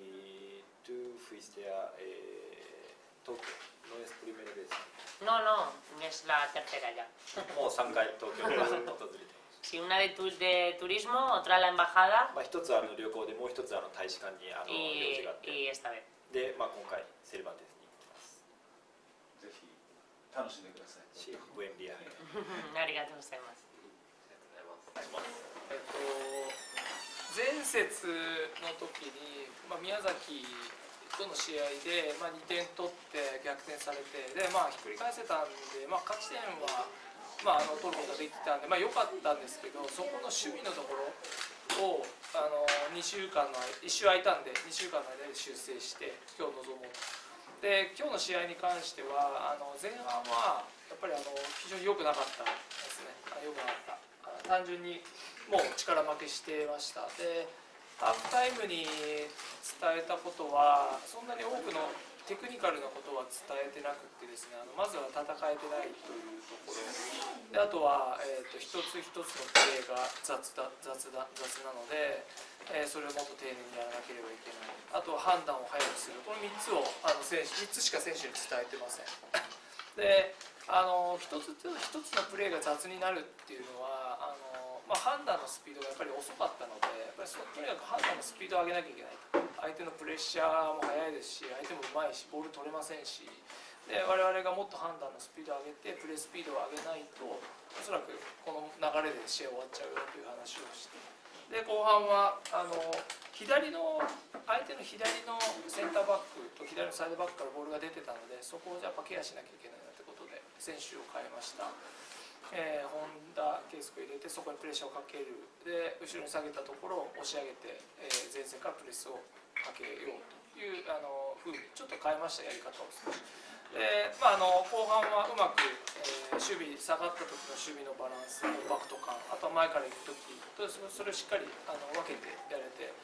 Y tú fuiste a eh, Tokio, ¿no es primera vez? No, no, es la tercera ya. もうさんかい東京に訪れてます。 Sí, una de, tu, de turismo, otra la embajada. まあ一つあの旅行でもう一つあの大使館にあの用事があって。 Y esta vez. で、まあ今回セルバンテスに行ってます。 ぜひ楽しんでください。 Sí, buen viaje. ありがとうございます。 えっと前節の時に、まあ、宮崎との試合で、まあ、にてん取って逆転されてで、まあ、ひっくり返せたんで、まあ、勝ち点は、まあ、あの取ることができたんで、まあ、良かったんですけどそこの守備のところをあのにしゅうかんのいっ週空いたんでにしゅうかんの間で修正して今日臨もうと。で今日の試合に関してはあの前半はやっぱりあの非常に良くなかったですね。良くなかった単純にもう力負けしてました。でハーフタイムに伝えたことはそんなに多くのテクニカルなことは伝えてなくてですね、あのまずは戦えてないというところで、あとは、えー、と一つ一つのプレーが雑だ雑だ雑なので、えー、それをもっと丁寧にやらなければいけない。あとは判断を早くする。このみっつをあの選手みっつしか選手に伝えてません。であの一つ一つのプレーが雑になるっていうのはあの、まあ、判断のスピードがやっぱり遅かったのでやっぱりそのとにかく判断のスピードを上げなきゃいけないと。相手のプレッシャーも速いですし相手もうまいしボール取れませんしで我々がもっと判断のスピードを上げてプレースピードを上げないとおそらくこの流れで試合終わっちゃうよという話をしてで後半はあの左の相手の左のセンターバックと左のサイドバックからボールが出てたのでそこをやっぱケアしなきゃいけないなということで選手を変えました。えー、本田圭佑を入れてそこにプレッシャーをかけるで後ろに下げたところを押し上げて、えー、前線からプレスをかけようというあの風にちょっと変えましたやり方を少しで、まあ、あの後半はうまく、えー、守備下がった時の守備のバランスコンパクト感あとは前から行く時とそれをしっかりあの分けてやれて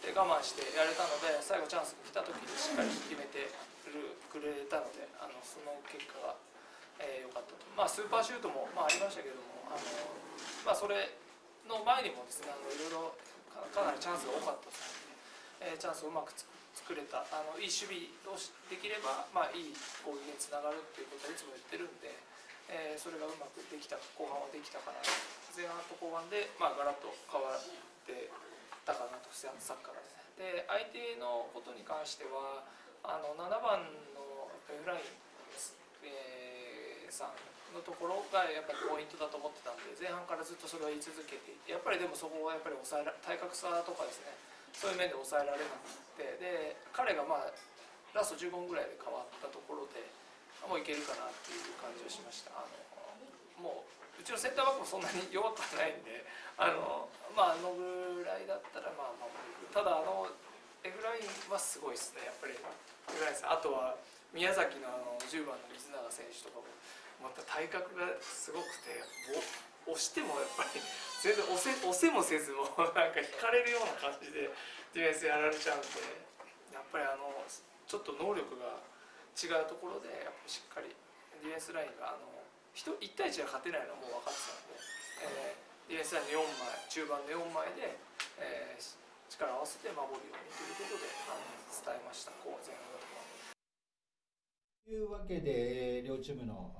で我慢してやれたので、最後チャンスが来た時にしっかり決めてくれたので、あのその結果が良、えー、かったと。まあ、スーパーシュートも、まあ、ありましたけども、あの、まあ、それの前にもですね、あのいろいろかなりチャンスが多かったですので、えー、チャンスをうまくつ作れた、あのいい守備をできれば、まあ、いい攻撃につながるっていうことはいつも言ってるんで、えー、それがうまくできた、後半はできたかな、前半と後半で、まあ、ガラッと変わってたかなと、サッカーがですね。で、相手のことに関しては、あのななばんのエフライン、えー、さんのところがやっぱりポイントだと思ってたんで、前半からずっとそれを言い続けていて、やっぱりでもそこはやっぱり抑えら体格差とかですね、そういう面で抑えられなくて、で彼がまあラストじゅうごふんぐらいで変わったところでもういけるかなっていう感じをしました。あのもううちのセンターバックもそんなに弱くはないんで、あのまああのぐらいだったらまあ守れる。ただあのエフラインはすごいですね、やっぱり。エフラインです。あとは宮崎のあのじゅうばんの水永選手とかもまた体格がすごくて、押してもやっぱり全然押せ押せもせずもなんか引かれるような感じでディフェンスやられちゃうんで、やっぱりあのちょっと能力が違うところでやっぱりしっかりディフェンスラインがあのいち対いちで勝てないのはもう分かってたので、えー、ディフェンスラインのよんまい、中盤のよんまいで、えー、力を合わせて守るようにということであの伝えました、こう前半のところ。 というわけで両チームの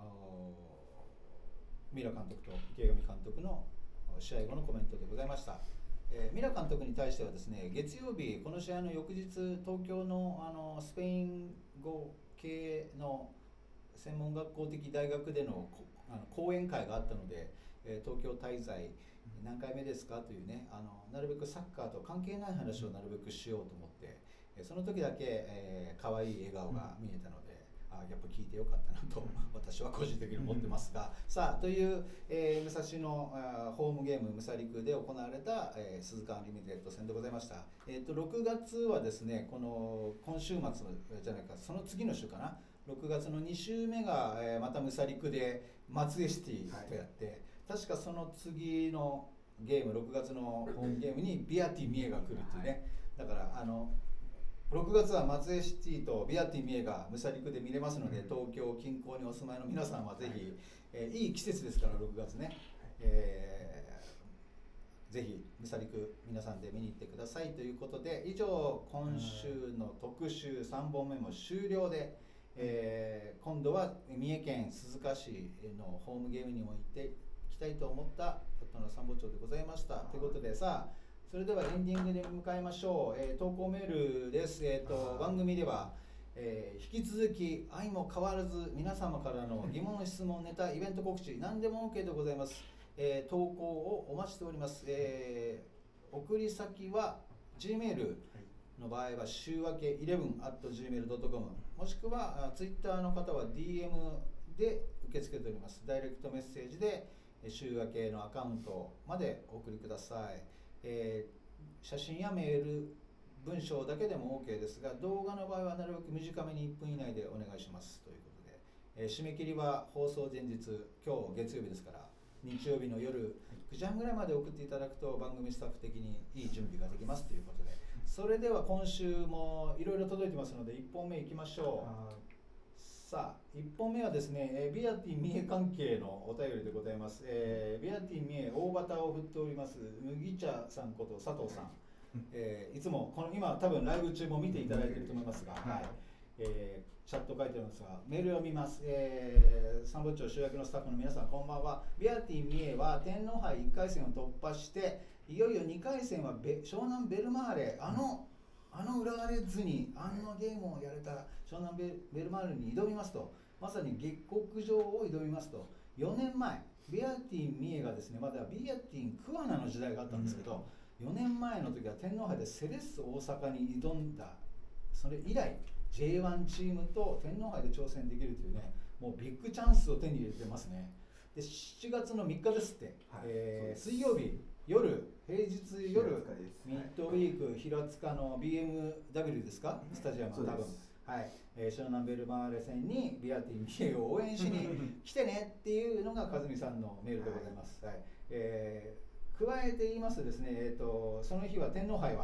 ミラ監督と池上監督の試合後のコメントでございました。えー、ミラ監督に対してはですね、月曜日この試合の翌日、東京のあのスペイン語系の専門学校的大学でのあの講演会があったので、えー、東京滞在何回目ですかというね、あのなるべくサッカーと関係ない話をなるべくしようと思って、えー、その時だけ、えー、可愛い笑顔が見えたので、あやっぱ聞いてよかったなと私は個人的に思ってますが、さあという、えー、武蔵野ホームゲームムサリクで行われた、えー、鈴鹿アンリミテッド戦でございました。えー、とろくがつはですね、この今週末じゃないか、その次の週かな、ろくがつのに週目が、えー、またムサリクで松江シティとやって、はい、確かその次のゲーム、ろくがつのホームゲームにビアティミエが来るっていうね、だからあのろくがつは松江シティとビアティミエがムサリクで見れますので、東京近郊にお住まいの皆さんはぜひ、えー、いい季節ですからろくがつね、えー、ぜひムサリク皆さんで見に行ってくださいということで、以上今週の特集さんぼんめも終了で、えー、今度は三重県鈴鹿市のホームゲームにも行っていきたいと思った夫の参謀長でございました。ということで、さあそれではエンディングで向かいましょう。えー、投稿メールです。えー、と番組では、えー、引き続き愛も変わらず皆様からの疑問、質問、ネタ、イベント告知何でも OK でございます。えー、投稿をお待ちしております。えー、送り先は Gmail の場合は週明けじゅういち アット ジーメール ドット コム もしくは Twitter の方は ディーエム で受け付けております。ダイレクトメッセージで週明けのアカウントまでお送りください。えー、写真やメール、文章だけでも OK ですが、動画の場合はなるべく短めにいっぷん以内でお願いしますということで、えー、締め切りは放送前日、今日月曜日ですから日曜日の夜くじはんぐらいまで送っていただくと番組スタッフ的にいい準備ができますということで、それでは今週もいろいろ届いてますのでいっぽんめいきましょう。さあいっぽんめはですね、えー、ビアティ三重関係のお便りでございます。えー、ビアティ三重大旗を振っております麦茶さんこと佐藤さん、えー、いつもこの今多分ライブ中も見ていただいていると思いますが、はい、えー、チャット書いてありますがメールを見ます。えー、参謀長主役のスタッフの皆さんこんばんは。ビアティ三重は天皇杯いっかい戦を突破していよいよにかい戦はベ湘南ベルマーレ、あのあの浦和レッズにあのゲームをやれた湘南ベルマーレに挑みますと、まさに下克上を挑みますと、よねんまえビアティ三重がですね、まだビアティン桑名の時代があったんですけど、よねんまえの時は天皇杯でセレッソ大阪に挑んだ、それ以来 ジェイワン チームと天皇杯で挑戦できるというね、もうビッグチャンスを手に入れてますね。でしちがつのみっかですって、はい、えー、水曜日夜、平日夜、ミッドウィーク平塚の ビーエムダブリュー ですか、スタジアム、多分、はい、えー、湘南ベルマーレ戦にビアティ三重を応援しに来てねっていうのが和美さんのメールでございます。はい、えー、加えて言いますとですね、えーと、その日は天皇杯は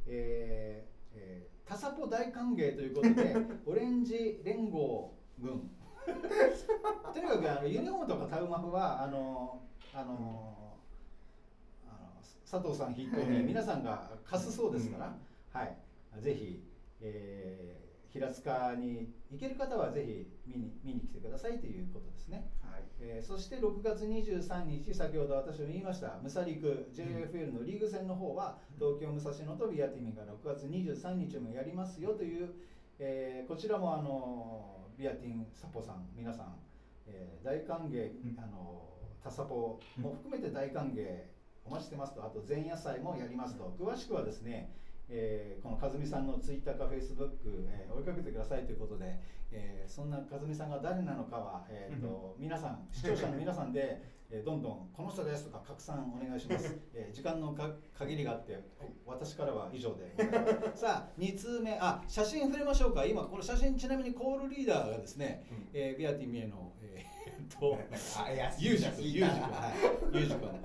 えーえー、タサポ大歓迎ということでオレンジ連合軍とにかくあのユニフォームとかタウマフはあのあの、うん、あの佐藤さん筆頭に皆さんが貸すそうですから、うん、はい、ぜひ、えー平塚に行ける方はぜひ見に見に来てくださいということですね、はい、えー、そしてろくがつにじゅうさんにち、先ほど私も言いましたムサリク ジェイエフエル のリーグ戦の方は東京武蔵野とビアティミがろくがつにじゅうさんにちもやりますよという、えー、こちらもあのビアティンサポさん皆さん、えー、大歓迎、あのタサポも含めて大歓迎お待ちしてますと、あと前夜祭もやりますと、詳しくはですね、えー、この和美さんのツイッターかフェイスブック、えー、追いかけてくださいということで、えー、そんな和美さんが誰なのかは、えー、と皆さん視聴者の皆さんで、えー、どんどんこの人ですとか拡散お願いします、えー、時間のか限りがあって私からは以上でさあに通目、あ、写真触れましょうか。今この写真ちなみにコールリーダーがですね、うん、えー、ビアティミエの、えー、とユージ君、ユージ君、はい、ユージ君、はい、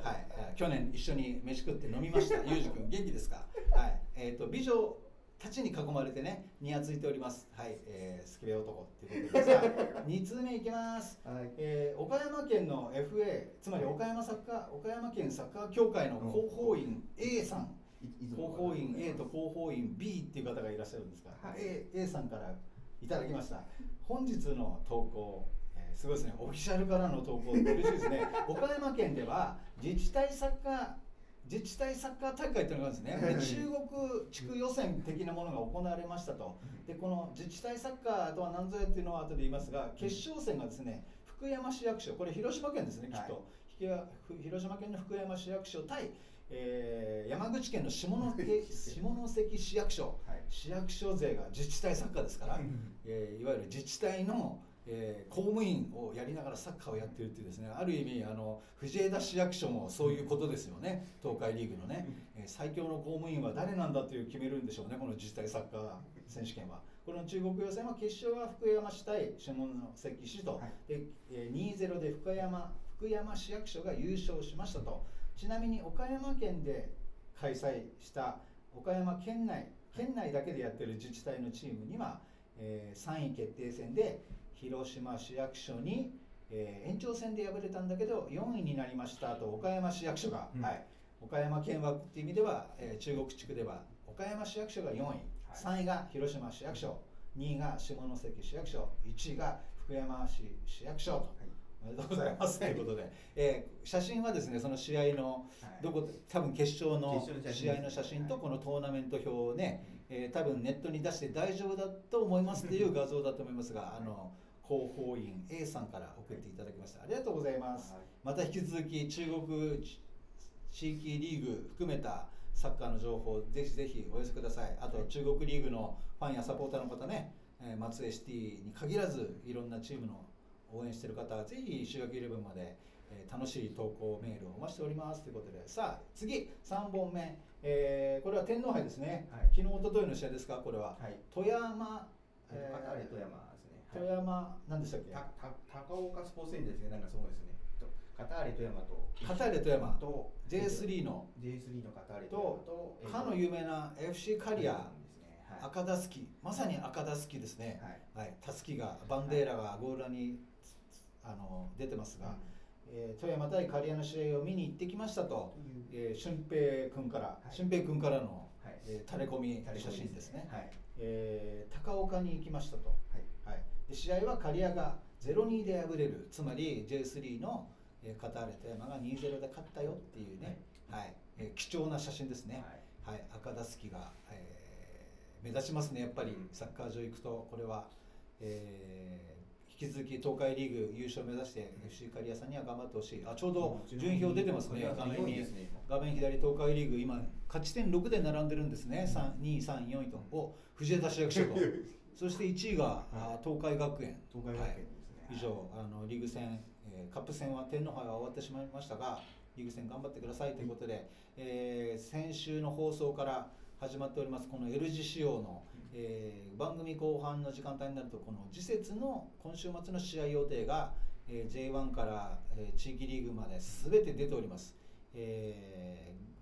去年一緒に飯食って飲みました。ユージ君元気ですか。はい、えー、と美女たちに囲まれてね、にやついております。はい、えー、スケベ男っていうことで、さあに通目いきます。はい、えー、岡山県の エフエー、つまり岡山サッカー岡山県サッカー協会の広報員 A さん、広報員 A と広報員 B っていう方がいらっしゃるんですが、はい、A, A さんからいただきました。本日の投稿、えー、すごいですね。オフィシャルからの投稿って嬉しいですね。岡山県では自治体サッカー自治体サッカー大会というのがあるんですね。で中国地区予選的なものが行われましたと。でこの自治体サッカーとは何ぞやっていうのは後で言いますが、決勝戦がですね、福山市役所、これ広島県ですね、きっと、はい、広島県の福山市役所対、えー、山口県の下関下関市役所、はい、市役所勢が自治体サッカーですから、えー、いわゆる自治体のえー、公務員をやりながらサッカーをやっているっていうですね、ある意味あの藤枝市役所もそういうことですよね。東海リーグのね、えー、最強の公務員は誰なんだという決めるんでしょうね、この自治体サッカー選手権は。この中国予選は決勝は福山市対下関市と、はい、で、えー、にたいゼロで福山福山市役所が優勝しましたと。ちなみに岡山県で開催した岡山県内県内だけでやってる自治体のチームには、えー、さんい決定戦で広島市役所に、えー、延長戦で敗れたんだけどよんいになりましたと。岡山市役所が、うん、はい、岡山県枠っていう意味では、えー、中国地区では岡山市役所がよんい、はい、さんいが広島市役所、にいが下関市役所、いちいが福山市市役所と、はい、おめでとうございますということで、えー、写真はですね、その試合のどこ、多分決勝の試合の写真とこのトーナメント表をね、えー、多分ネットに出して大丈夫だと思いますっていう画像だと思いますが、あの広報員 A さんから送っていただきました。ありがとうございます。はい、また引き続き中国地域リーグ含めたサッカーの情報ぜひぜひお寄せください。あと中国リーグのファンやサポーターの方ね、えー、松江シティに限らずいろんなチームの応援している方はぜひ週明けイレブンまで、えー、楽しい投稿メールをお待ちしておりますということで、さあ次さんぼんめ、えー、これは天皇杯ですね。はい、昨日一昨日の試合ですか。これは、はい、富山、 えー、カターレ富山富山、何でしたっけ？ たた高岡スポーツセンターですね。なんかそうですね。カターレ富山とカターレ富山と ジェイスリー のジェイスリー のカターレ富山とかの有名な エフシー カリア、赤たすき、まさに赤たすきですね。はい。たすきがバンデーラがゴール裏にあの出てますが、えー、富山対カリアの試合を見に行ってきましたと、えー、俊平君から俊平君からの、えー、タレコミ写真ですね。はい。えー、高岡に行きましたと。はい。はい。で試合はカリアが ゼロたいに で敗れる、つまり ジェイスリー のカターレ富山が にたいゼロ で勝ったよっていうね、はい、はい、えー、貴重な写真ですね。はい、はい、赤たすきが、えー、目立ちますね、やっぱりサッカー場行くと。これは、えー、引き続き東海リーグ優勝を目指して エフシー カリアさんには頑張ってほしい。あ、ちょうど順位表出てますね、画面に。画面左、東海リーグ、今、勝ち点ろくで並んでるんですね、にい、さんい、よんいと、お藤枝市役所と。そしていちいが、はい、東海学園。東海学園ですね。はい、以上あのリーグ戦、えー、カップ戦は天皇杯は終わってしまいましたが、リーグ戦頑張ってくださいということで、はい、えー、先週の放送から始まっておりますこの L 字仕様の、えー、番組後半の時間帯になるとこの次節の今週末の試合予定が、えー、ジェイワン から、えー、地域リーグまで全て出ております。えー、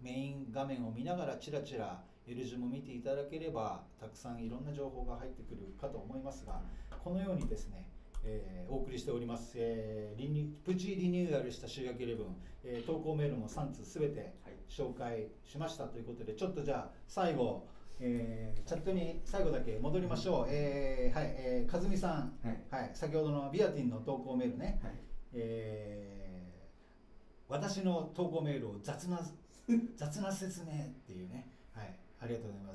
メイン画面を見ながらチラチラ L 字も見ていただければたくさんいろんな情報が入ってくるかと思いますが、このようにですね、えー、お送りしております、えー、リニプチリニューアルした週明けイレブン、えー、投稿メールもさん通すべて紹介しましたということで、ちょっとじゃあ最後、えー、チャットに最後だけ戻りましょう。えー、はい、えー、和美さん、はい、はい、先ほどのビアティンの投稿メールね、はい、えー、私の投稿メールを雑な雑な説明っていうね、はい、ありがとうございます。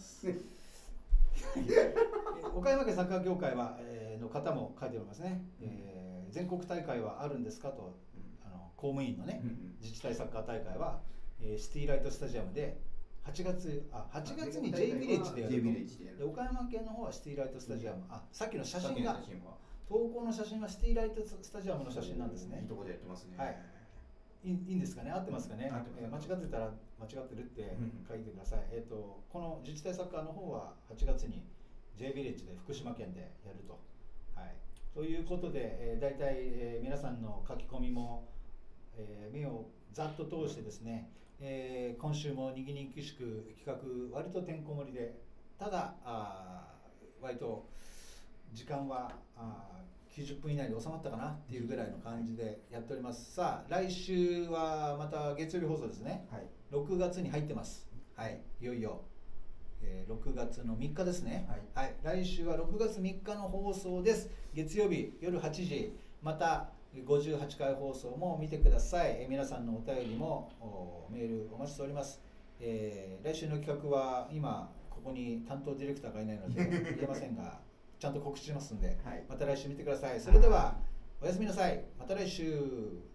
岡山県サッカー協会は、えー、の方も書いておりますね、うん、えー、全国大会はあるんですかと、うん、あの公務員のね、うん、自治体サッカー大会は、えー、シティライトスタジアムではちがつ、あ、はちがつに J ビレッジでやると。で岡山県の方はシティライトスタジアム、あ、さっきの写真が投稿の写真はシティライトスタジアムの写真なんですね。 いいとこでやってますね。 はい。いいいいんですかね、合ってますかね、えー、間違ってたら間違ってるって書いてください。えーとこの自治体サッカーの方ははちがつに J ビレッジで福島県でやると。はい、ということで、えー、大体、えー、皆さんの書き込みも、えー、目をざっと通してですね、えー、今週もにぎにぎしく企画割とてんこ盛りで、ただあ割と時間はあきゅうじゅっぷん以内で収まったかなっていうぐらいの感じでやっております。さあ来週はまた月曜日放送ですね、はい、ろくがつに入ってます。はい、いよいよ、えー、ろくがつのみっかですね、はい、はい、来週はろくがつみっかの放送です。月曜日夜はちじ、またごじゅうはちかい放送も見てください。えー、皆さんのお便りもメールお待ちしております。えー、来週の企画は今ここに担当ディレクターがいないので言えませんがちゃんと告知しますんで、はい、また来週見てください。それではおやすみなさい。また来週。